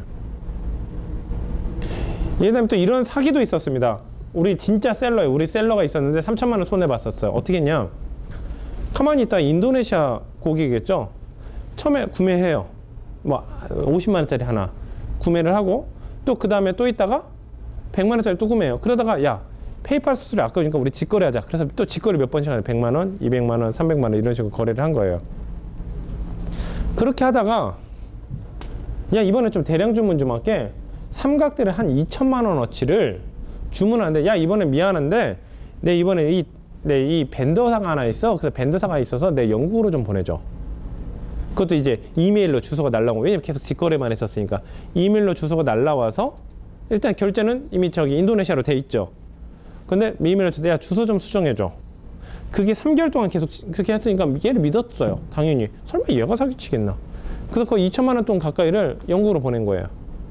예를 들면 또 이런 사기도 있었습니다. 우리 진짜 셀러에 우리 셀러가 있었는데 삼천만 원 손해봤었어요. 어떻게 했냐? 가만히 있다 인도네시아 고객이겠죠? 처음에 구매해요. 뭐 오십만 원짜리 하나 구매를 하고 또 그 다음에 또 있다가 백만 원짜리 또 구매해요. 그러다가 야 페이팔 수수료 아까우니까 우리 직거래하자. 그래서 또 직거래 몇 번씩 하냐? 백만 원, 이백만 원, 삼백만 원 이런 식으로 거래를 한 거예요. 그렇게 하다가 야 이번에 좀 대량 주문 좀 할게. 삼각대를 한 이천만 원어치를 주문하는데 야 이번에 미안한데 내 이번에 이, 내 이 벤더사가 하나 있어. 그래서 벤더사가 있어서 내 영국으로 좀 보내줘. 그것도 이제 이메일로 주소가 날라오고 왜냐면 계속 직거래만 했었으니까 이메일로 주소가 날라와서 일단 결제는 이미 저기 인도네시아로 돼 있죠. 근데 이메일로 주소 야 주소 좀 수정해줘. 그게 삼 개월 동안 계속 그렇게 했으니까 얘를 믿었어요. 당연히 설마 얘가 사기치겠나. 그래서 거의 이천만 원 돈 가까이를 영국으로 보낸 거예요.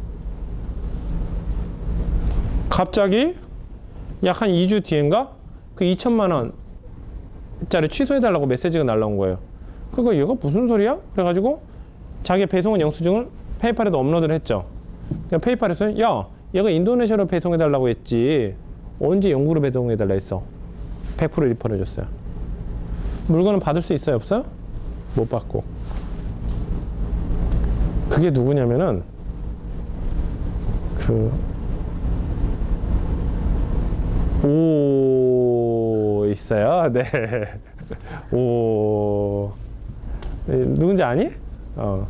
갑자기 약 한 이 주 뒤인가 그 이천만 원짜리 취소해달라고 메시지가 날라온 거예요. 그거 얘가 무슨 소리야? 그래가지고 자기 배송원 영수증을 페이팔에도 업로드를 했죠. 그러니까 페이팔에서 야 얘가 인도네시아로 배송해달라고 했지 언제 영국으로 배송해달라 했어. 백 퍼센트 리펀 해줬어요. 물건은 받을 수 있어요? 없어요? 못 받고. 그게 누구냐면은 그 오 있어요. 네. 오 네, 누군지 아니? 어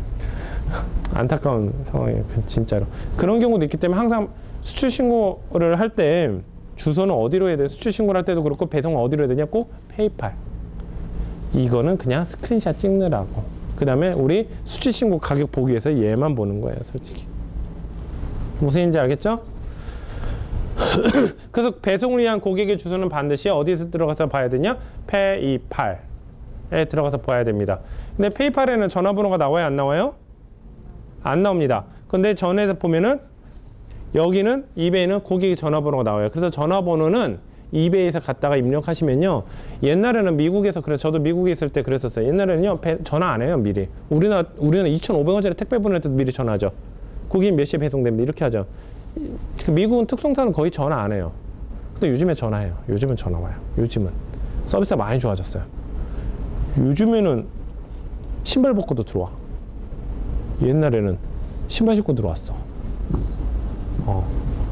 안타까운 상황이에요. 진짜로 그런 경우도 있기 때문에 항상 수출 신고를 할 때 주소는 어디로 해야 돼? 수출 신고를 할 때도 그렇고 배송은 어디로 해야 되냐? 꼭 페이팔. 이거는 그냥 스크린샷 찍느라고. 그 다음에 우리 수출 신고 가격 보기 위해서 얘만 보는 거예요. 솔직히 무슨 얘기인지 알겠죠? 그래서 배송을 위한 고객의 주소는 반드시 어디서 들어가서 봐야 되냐? 페이팔에 들어가서 봐야 됩니다. 근데 페이팔에는 전화번호가 나와요? 안 나와요? 안 나옵니다. 근데 전에서 보면은 여기는 이베이는 고객의 전화번호가 나와요. 그래서 전화번호는 이베이에서 갖다가 입력하시면요. 옛날에는 미국에서 그래 저도 미국에 있을 때 그랬었어요. 옛날에는요 배, 전화 안 해요 미리. 우리나라 우리는 이천오백 원짜리 택배 보낼 때도 미리 전화하죠. 고객 몇 시에 배송됩니다 이렇게 하죠. 미국은 특송사는 거의 전화 안 해요. 근데 요즘에 전화해요. 요즘은 전화 와요. 요즘은 서비스가 많이 좋아졌어요. 요즘에는 신발 벗고도 들어와. 옛날에는 신발 신고 들어왔어. 어.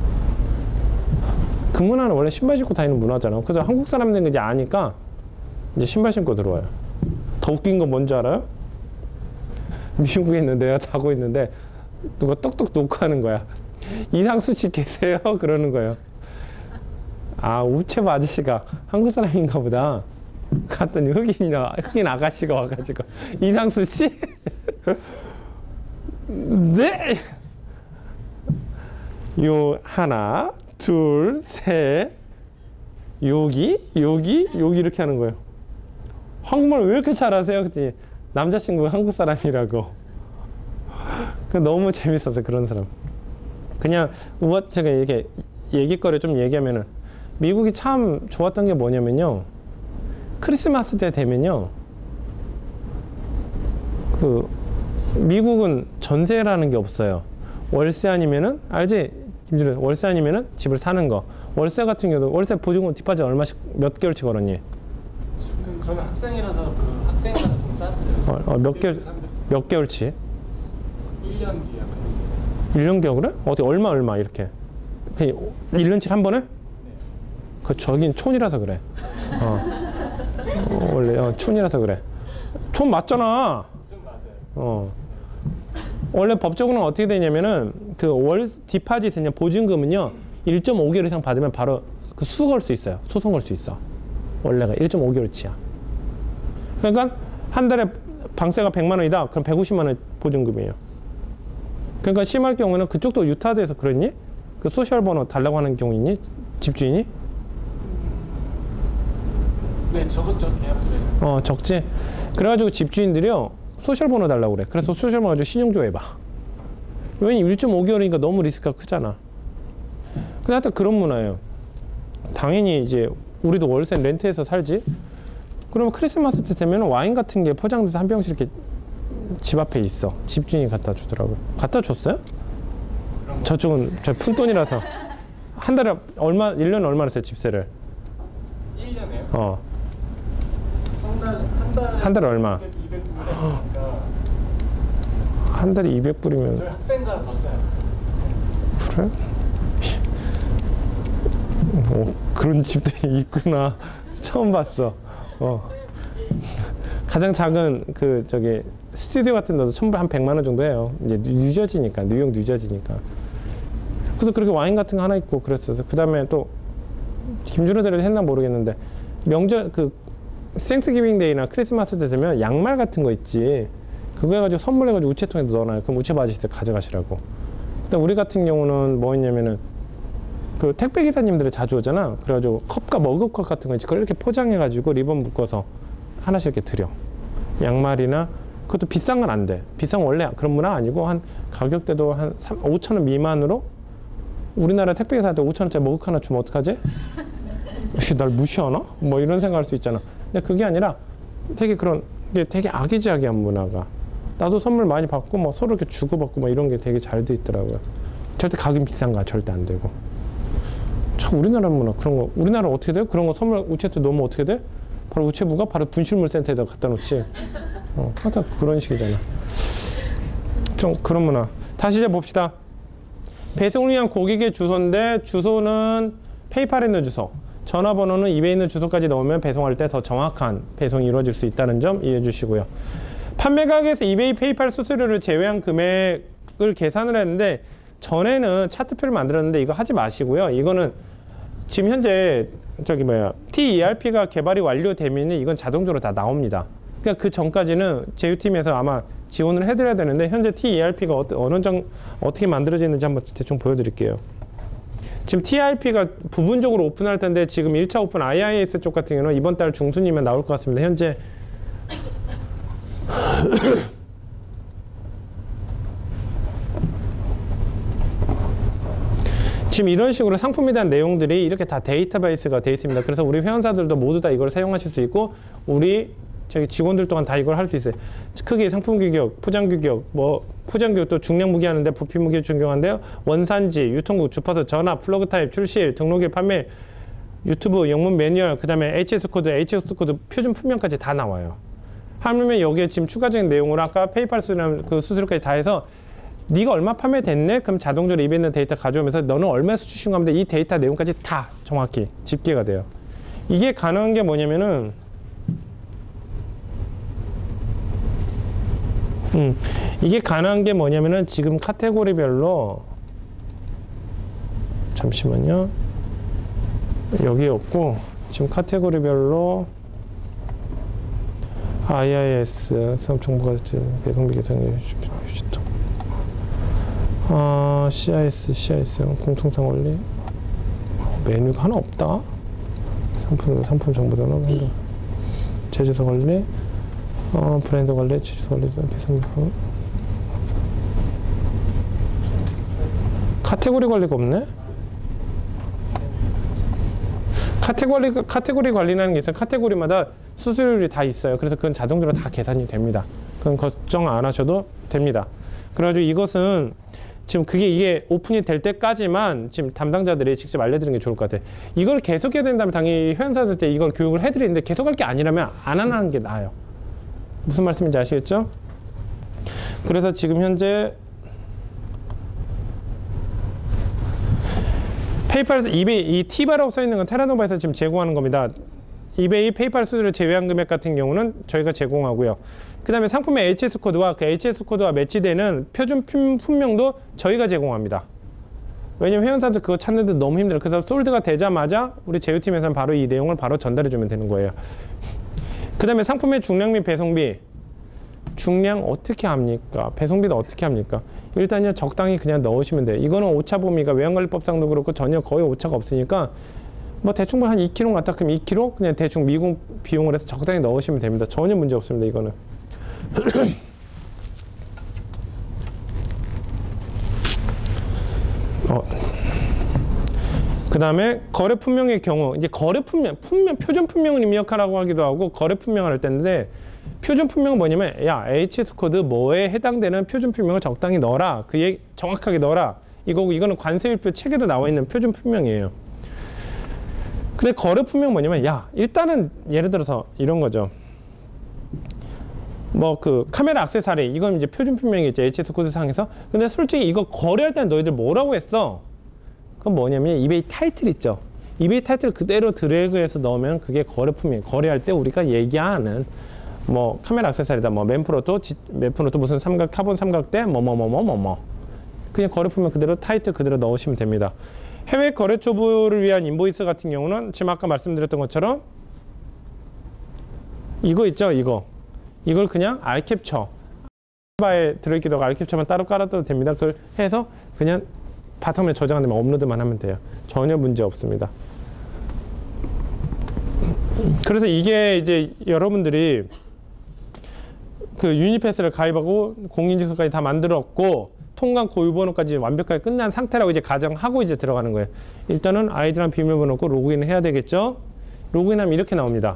그 문화는 원래 신발 신고 다니는 문화잖아. 그래서 한국 사람들은 이제 아니까 이제 신발 신고 들어와요. 더 웃긴 건 뭔지 알아요? 미국에 있는데 내가 자고 있는데 누가 똑똑 녹화하는 거야. 이상수 씨 계세요? 그러는 거예요. 아 우체부 아저씨가 한국 사람인가 보다. 갔더니 흑인, 흑인 아가씨가 와가지고 이상수 씨? 네! 요 하나 둘 셋 여기 여기 여기 이렇게 하는 거예요. 한국말 왜 이렇게 잘하세요? 그치? 남자친구가 한국 사람이라고. 너무 재밌었어요 그런 사람. 그냥 우와 제가 이렇게 얘기거리 좀 얘기하면은 미국이 참 좋았던 게 뭐냐면요. 크리스마스 때 되면요. 그 미국은 전세라는 게 없어요. 월세 아니면은 알지? 김준호 월세 아니면은 집을 사는 거. 월세 같은 경우도 월세 보증금 뒷받침 얼마씩 몇 개월치 걸었니? 그러면 학생이라서 그 학생이라서 좀 쌌어요. 어, 어, 몇 개월 몇 개월치? 일 년 뒤에. 일 년 개월 그래? 어떻게 얼마 얼마 이렇게? 그냥 일 년치 한 번에? 네. 그 저긴 촌이라서 그래. 어. 원래 어, 촌이라서 그래. 촌 맞잖아. 좀 맞아요. 어. 원래 법적으로는 어떻게 되냐면은 그 월 디파짓은요, 보증금은요 일 점 오 개월 이상 받으면 바로 그 수 걸 수 있어요. 소송 걸 수 있어. 원래가 일 점 오 개월치야. 그러니까 한 달에 방세가 백만 원이다. 그럼 백오십만 원 보증금이에요. 그러니까 심할 경우는 그쪽도 유타드에서 그랬니? 그 소셜 번호 달라고 하는 경우 있니? 집주인이? 네, 적었죠 계약서에. 어, 적지. 그래가지고 집주인들이요 소셜 번호 달라고 그래. 그래서 소셜 번호 가지고 신용조 해봐. 왜냐면 일 점 오 개월이니까 너무 리스크가 크잖아. 근데 하여튼 그런 문화예요. 당연히 이제 우리도 월세 렌트해서 살지. 그러면 크리스마스 때 되면 와인 같은 게 포장돼서 한 병씩 이렇게 집 앞에 있어. 집주인이 갖다 주더라고요. 갖다 줬어요? 저쪽은 저 푼돈이라서. 한 달에 얼마, 일 년에 얼마나 써요, 집세를? 일 년에요? 어. 한 달, 한 달에 한 달에 얼마? 이백 불이니까 한 달에 이백 불이면. 저희 학생가는 더 써요. 학생. 그래? 어, 그런 집도 있구나. 처음 봤어. 어. 가장 작은 그 저기 스튜디오 같은 데도 천불 한 백만 원 정도 해요. 이제 뉴저지니까, 뉴욕 뉴저지니까. 그래서 그렇게 와인 같은 거 하나 있고 그랬어서 그 다음에 또 김준호 대리도 했나 모르겠는데 명절 그 생스기빙 데이나 크리스마스 때 되면 양말 같은 거 있지. 그거 해가지고 선물해가지고 우체통에 넣어놔요. 그럼 우체 받으실 때 가져가시라고. 근데 우리 같은 경우는 뭐 했냐면은 그 택배 기사님들이 자주 오잖아. 그래가지고 컵과 머그컵 같은 거 있지. 그걸 이렇게 포장해가지고 리본 묶어서 하나씩 이렇게 드려. 양말이나 그것도 비싼 건 안 돼. 비싼 건 원래 그런 문화 아니고 한 가격대도 한 오천 원 미만으로 우리나라 택배 기사한테 오천 원짜리 머그컵 하나 주면 어떡하지? 혹시 날 무시하나? 뭐 이런 생각할 수 있잖아. 근데 그게 아니라 되게 그런 게 되게 아기자기한 문화가. 나도 선물 많이 받고 뭐 서로 이렇게 주고받고 뭐 이런 게 되게 잘 돼 있더라고요. 절대 가격 비싼 거 절대 안 되고. 참 우리나라 문화 그런 거. 우리나라 어떻게 돼요? 그런 거 선물 우체토 넣으면 어떻게 돼? 바로 우체부가 바로 분실물 센터에다 갖다 놓지. 어, 항상 그런 식이잖아. 좀 그런 문화. 다시 이제 봅시다. 배송을 위한 고객의 주소인데 주소는 페이팔에 있는 주소. 전화번호는 입에 있는 주소까지 넣으면 배송할 때 더 정확한 배송이 이루어질 수 있다는 점 이해해 주시고요. 판매 가격에서 이베이 페이팔 수수료를 제외한 금액을 계산을 했는데 전에는 차트표를 만들었는데 이거 하지 마시고요. 이거는 지금 현재 저기 뭐야 티이알피가 개발이 완료되면 이건 자동적으로 다 나옵니다. 그러니까 그 전까지는 제휴팀에서 아마 지원을 해드려야 되는데 현재 티이알피가 어, 어느 정 어떻게 만들어지는지 한번 대충 보여드릴게요. 지금 티이알피가 부분적으로 오픈할 텐데 지금 일 차 오픈 아이아이에스 쪽 같은 경우는 이번 달 중순이면 나올 것 같습니다. 현재 지금 이런 식으로 상품에 대한 내용들이 이렇게 다 데이터베이스가 되어 있습니다. 그래서 우리 회원사들도 모두 다 이걸 사용하실 수 있고 우리 저기 직원들 또한 다 이걸 할 수 있어요. 크기, 상품 규격, 포장 규격, 뭐 포장 규격도 중량 무게 하는데 부피 무게 적용한데요. 원산지, 유통국, 주파수, 전압, 플러그 타입, 출시일, 등록일, 판매, 유튜브, 영문 매뉴얼, 그다음에 에이치에스 코드, 에이치에스 코드 표준 품명까지 다 나와요. 하물며 여기에 지금 추가적인 내용으로 아까 페이팔 수수료 그 수수료까지 다 해서 네가 얼마 판매됐네? 그럼 자동적으로 입에 있는 데이터 가져오면서 너는 얼마 수출신 가면 이 데이터 내용까지 다 정확히 집계가 돼요. 이게 가능한 게 뭐냐면은 음, 이게 가능한 게 뭐냐면은 지금 카테고리별로 잠시만요. 여기 없고 지금 카테고리별로 아이아이에스 정보가 배송비 계산 휴지통 아 씨아이에스 씨아이에스 공통상 원리 메뉴가 하나 없다. 상품 상품 정보 전환 제조사 관리 어 브랜드 관리 제조사 관리 배송비 카테고리 관리가 없네. 카테고리 카테고리 관리라는 게 있어요. 카테고리마다 수수료율이 다 있어요. 그래서 그건 자동적으로 다 계산이 됩니다. 그건 걱정 안 하셔도 됩니다. 그래가지고 이것은 지금 그게 이게 오픈이 될 때까지만 지금 담당자들이 직접 알려드리는 게 좋을 것 같아요. 이걸 계속해야 된다면 당연히 회원사들 때 이걸 교육을 해드리는데 계속할 게 아니라면 안 하는 게 나아요. 무슨 말씀인지 아시겠죠? 그래서 지금 현재 페이팔에서 이 티바라고 써 있는 건 테라노바에서 지금 제공하는 겁니다. 이베이, 페이팔 수수료 제외한 금액 같은 경우는 저희가 제공하고요. 그 다음에 상품의 에이치에스 코드와 그 에이치에스 코드와 매치되는 표준 품명도 저희가 제공합니다. 왜냐면 회원사들 그거 찾는데 너무 힘들어요. 그래서 솔드가 되자마자 우리 제휴팀에서는 바로 이 내용을 바로 전달해주면 되는 거예요. 그 다음에 상품의 중량 및 배송비. 중량 어떻게 합니까? 배송비도 어떻게 합니까? 일단요, 적당히 그냥 넣으시면 돼요. 이거는 오차 범위가 외환관리법상도 그렇고 전혀 거의 오차가 없으니까 뭐 대충 뭐 한 이 킬로그램 같다 그러면 이 킬로그램 그냥 대충 미국 비용을 해서 적당히 넣으시면 됩니다. 전혀 문제 없습니다, 이거는. 어. 그 다음에 거래 품명의 경우, 이제 거래 품명, 품명, 표준 품명을 입력하라고 하기도 하고 거래 품명을 할 때인데, 표준 품명은 뭐냐면, 야, 에이치에스 코드 뭐에 해당되는 표준 품명을 적당히 넣어라. 그 얘기 정확하게 넣어라. 이거고, 이거는 관세율표 책에도 나와 있는 표준 품명이에요. 근데 거래 품명 뭐냐면, 야, 일단은 예를 들어서 이런 거죠. 뭐 그 카메라 액세서리, 이건 이제 표준 품명이겠죠, 에이치에스 코드 상에서. 근데 솔직히 이거 거래할 때는 너희들 뭐라고 했어? 그건 뭐냐면 이베이 타이틀 있죠. 이베이 타이틀 그대로 드래그해서 넣으면 그게 거래 품명. 거래할 때 우리가 얘기하는 뭐 카메라 액세서리다, 뭐 맨프로토, 맨프로토 무슨 삼각, 카본 삼각대, 뭐 뭐 뭐 뭐 뭐 뭐. 그냥 거래 품명 그대로 타이틀 그대로 넣으시면 됩니다. 해외 거래 초보를 위한 인보이스 같은 경우는 지금 아까 말씀드렸던 것처럼 이거 있죠, 이거. 이걸 그냥 알캡처, 바에 들어있기도 하고 알캡처만 따로 깔아도 됩니다. 그걸 해서 그냥 바텀에 저장한 다음에 업로드만 하면 돼요. 전혀 문제 없습니다. 그래서 이게 이제 여러분들이 그 유니패스를 가입하고 공인인증서까지 다 만들었고 통관 고유번호까지 완벽하게 끝난 상태라고 이제 가정하고 이제 들어가는 거예요. 일단은 아이디랑 비밀번호 넣고 로그인을 해야 되겠죠. 로그인하면 이렇게 나옵니다.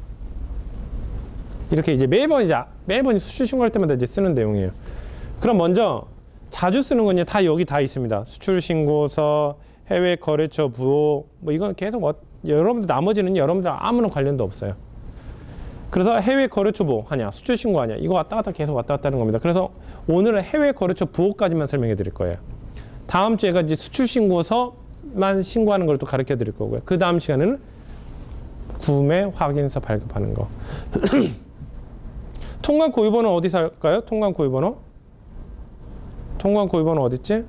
이렇게 이제 매번 이제 매번 수출 신고할 때마다 이제 쓰는 내용이에요. 그럼 먼저 자주 쓰는 건 다 여기 다 있습니다. 수출 신고서, 해외 거래처 부호, 뭐 이건 계속 어, 여러분들 나머지는 여러분들 아무런 관련도 없어요. 그래서 해외 거래처 부호 하냐, 수출 신고 하냐, 이거 왔다 갔다 계속 왔다 갔다 하는 겁니다. 그래서 오늘은 해외 거래처 부호까지만 설명해 드릴 거예요. 다음 주에가 이제 수출 신고서만 신고하는 걸 또 가르쳐 드릴 거고요. 그 다음 시간에는 구매 확인서 발급하는 거. 통관 고유번호 어디서 할까요? 통관 고유번호? 통관 고유번호 어딨지?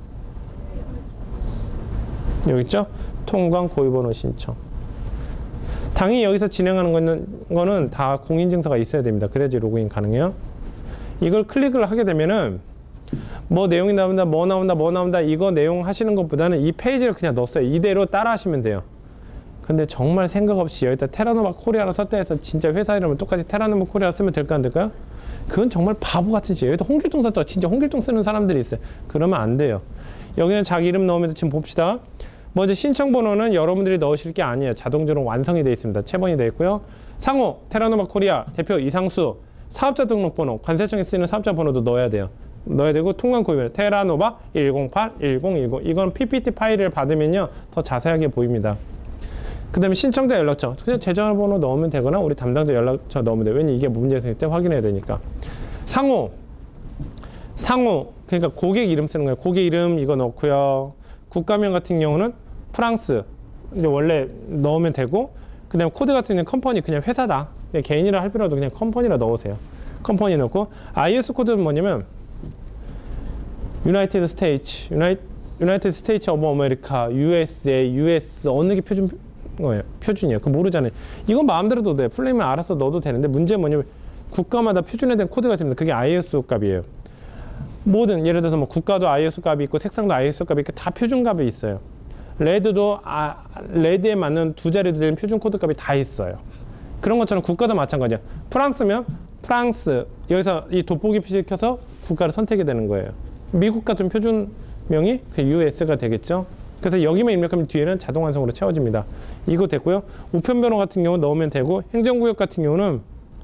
여기 있죠? 통관 고유번호 신청. 당연히 여기서 진행하는 거는, 거는 다 공인증서가 있어야 됩니다. 그래야지 로그인 가능해요. 이걸 클릭을 하게 되면은 뭐 내용이 나온다, 뭐 나온다, 뭐 나온다, 이거 내용 하시는 것보다는 이 페이지를 그냥 넣었어요. 이대로 따라 하시면 돼요. 근데 정말 생각 없이 여기다 테라노바 코리아로 썼다 해서 진짜 회사 이름을 똑같이 테라노바 코리아 쓰면 될까 안 될까요? 그건 정말 바보 같은 짓이에요. 여기다 홍길동 썼다. 진짜 홍길동 쓰는 사람들이 있어요. 그러면 안 돼요. 여기는 자기 이름 넣으면 지금 봅시다. 먼저 신청 번호는 여러분들이 넣으실 게 아니에요. 자동적으로 완성이 되어 있습니다. 체번이 되어 있고요. 상호, 테라노바 코리아, 대표 이상수, 사업자 등록번호, 관세청에 쓰이는 사업자 번호도 넣어야 돼요. 넣어야 되고 통관 고유번호 테라노바 일공팔 일공일공, 이건 피피티 파일을 받으면요 더 자세하게 보입니다. 그 다음에 신청자 연락처, 그냥 계좌번호 넣으면 되거나 우리 담당자 연락처 넣으면 돼요. 왜냐면 이게 문제 생길 때 확인해야 되니까. 상호, 상호, 그러니까 고객 이름 쓰는 거예요. 고객 이름 이거 넣고요. 국가명 같은 경우는 프랑스, 이제 원래 넣으면 되고, 그 다음에 코드 같은 경우는 컴퍼니, 그냥 회사다. 그냥 개인이라 할 필요도 그냥 컴퍼니라 넣으세요. 컴퍼니 넣고, 아이에스 코드는 뭐냐면 유나이티드 스테이츠, 유나이티드 스테이츠 오브 아메리카, 유에스에이, 유에스 어느 게 표준 거예요. 표준이에요. 그거 모르잖아요. 이건 마음대로 넣어도 돼. 플레임을 알아서 넣어도 되는데 문제는 뭐냐면 국가마다 표준에 대한 코드가 있습니다. 그게 아이에스 값이에요. 모든 예를 들어서 뭐 국가도 아이에스 값이 있고 색상도 아이에스 값이 있고 다 표준 값이 있어요. 레드도 아, 레드에 맞는 두 자리도 되는 표준 코드 값이 다 있어요. 그런 것처럼 국가도 마찬가지야. 프랑스면 프랑스, 여기서 이 돋보기 표시를 켜서 국가를 선택이 되는 거예요. 미국 같은 표준명이 그 유에스가 되겠죠. 그래서 여기만 입력하면 뒤에는 자동 완성으로 채워집니다. 이거 됐고요. 우편번호 같은 경우 넣으면 되고, 행정구역 같은 경우는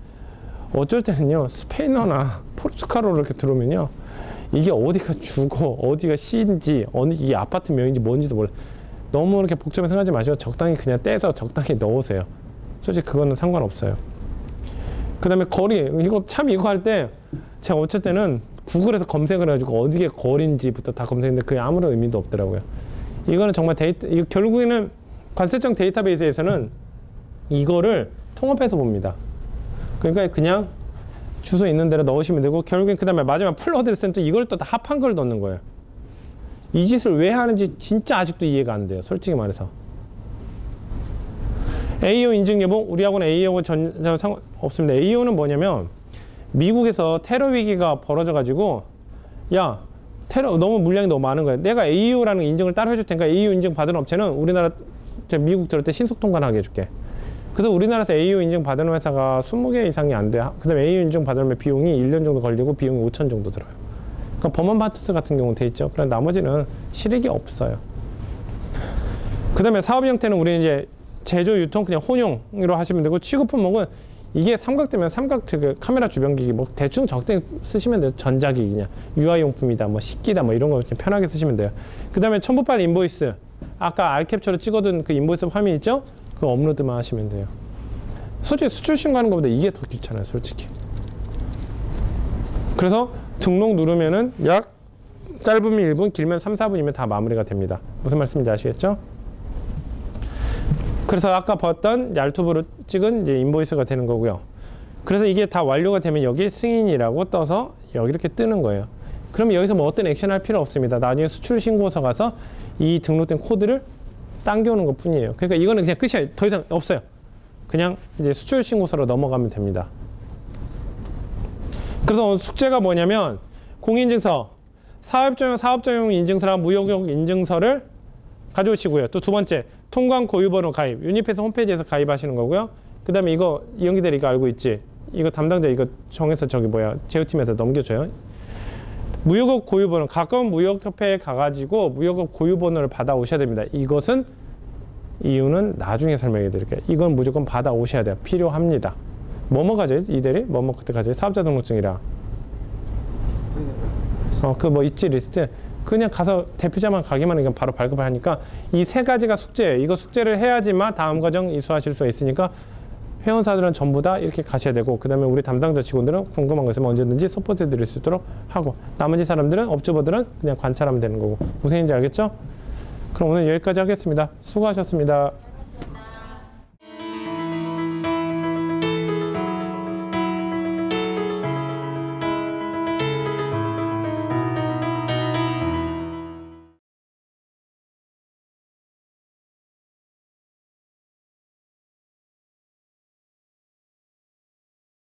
어쩔 때는요 스페인어나 포르투갈어로 이렇게 들어오면요 이게 어디가 주고 어디가 시인지 어느 이게 아파트 명인지 뭔지도 몰라. 너무 이렇게 복잡하게 생각하지 마시고 적당히 그냥 떼서 적당히 넣으세요. 솔직히 그거는 상관없어요. 그 다음에 거리, 이거 참 이거 할 때 제가 어쩔 때는 구글에서 검색을 해가지고 어디게 거리인지부터 다 검색했는데 그게 아무런 의미도 없더라고요. 이거는 정말 데이터, 이거 결국에는 관세청 데이터베이스에서는 이거를 통합해서 봅니다. 그러니까 그냥 주소 있는 대로 넣으시면 되고 결국엔 그 다음에 마지막 플러드 센터 이걸 또 다 합한 걸 넣는 거예요. 이 짓을 왜 하는지 진짜 아직도 이해가 안 돼요. 솔직히 말해서. 에이오 인증 여부 우리하고는 에이오하고 전혀 상관없습니다. 에이오는 뭐냐면 미국에서 테러 위기가 벌어져가지고 야 테러 너무 물량이 너무 많은 거야. 내가 에이오라는 인증을 따로 해줄 테니까 에이오 인증 받은 업체는 우리나라 미국 들을 때 신속 통관하게 해줄게. 그래서 우리나라에서 에이오 인증 받은 회사가 스무 개 이상이 안 돼. 그 다음에 에이오 인증 받으려면 비용이 일 년 정도 걸리고 비용이 오천 정도 들어요. 그러니까 범원바투스 같은 경우는 돼 있죠. 그런데 나머지는 실익이 없어요. 그 다음에 사업 형태는 우리는 이제 제조, 유통 그냥 혼용으로 하시면 되고 취급 품목은 이게 삼각대면 삼각 그 카메라 주변기기 뭐 대충 적당히 쓰시면 돼요. 전자기기냐, 유아용품이다, 뭐 식기다, 뭐 이런 거 편하게 쓰시면 돼요. 그 다음에 첨부 파일 인보이스 아까 알캡처로 찍어둔 그 인보이스 화면 있죠? 그거 업로드만 하시면 돼요. 솔직히 수출 신고하는 것보다 이게 더 귀찮아요, 솔직히. 그래서 등록 누르면은 약 짧으면 일 분, 길면 삼, 사 분이면 다 마무리가 됩니다. 무슨 말씀인지 아시겠죠? 그래서 아까 봤던 얄투브로 찍은 이제 인보이스가 되는 거고요. 그래서 이게 다 완료가 되면 여기 승인이라고 떠서 여기 이렇게 뜨는 거예요. 그러면 여기서 뭐 어떤 액션 할 필요 없습니다. 나중에 수출 신고서 가서 이 등록된 코드를 당겨오는 것 뿐이에요. 그러니까 이거는 그냥 끝이야. 더 이상 없어요. 그냥 이제 수출 신고서로 넘어가면 됩니다. 그래서 숙제가 뭐냐면 공인인증서, 사업자용, 사업자용 인증서랑 무역용 인증서를 가져오시고요. 또 두 번째, 통관 고유번호 가입. 유니패스 홈페이지에서 가입하시는 거고요. 그 다음에 이거 이영기들 이거 알고 있지? 이거 담당자 이거 정해서 저기 뭐야 제휴팀에다 넘겨줘요. 무역업 고유번호, 가까운 무역협회에 가가지고 무역업 고유번호를 받아오셔야 됩니다. 이것은 이유는 나중에 설명해 드릴게요. 이건 무조건 받아오셔야 돼요. 필요합니다. 뭐뭐 가져요? 이대리? 뭐뭐 그때 가져요? 사업자 등록증이랑. 어, 그 뭐 있지 리스트. 그냥 가서 대표자만 가기만 하면 바로 발급을 하니까 이 세 가지가 숙제예요. 이거 숙제를 해야지만 다음 과정 이수하실 수가 있으니까 회원사들은 전부 다 이렇게 가셔야 되고 그 다음에 우리 담당자 직원들은 궁금한 거 있으면 언제든지 서포트 드릴 수 있도록 하고 나머지 사람들은 업주버들은 그냥 관찰하면 되는 거고 무슨 얘기인지 알겠죠? 그럼 오늘 여기까지 하겠습니다. 수고하셨습니다.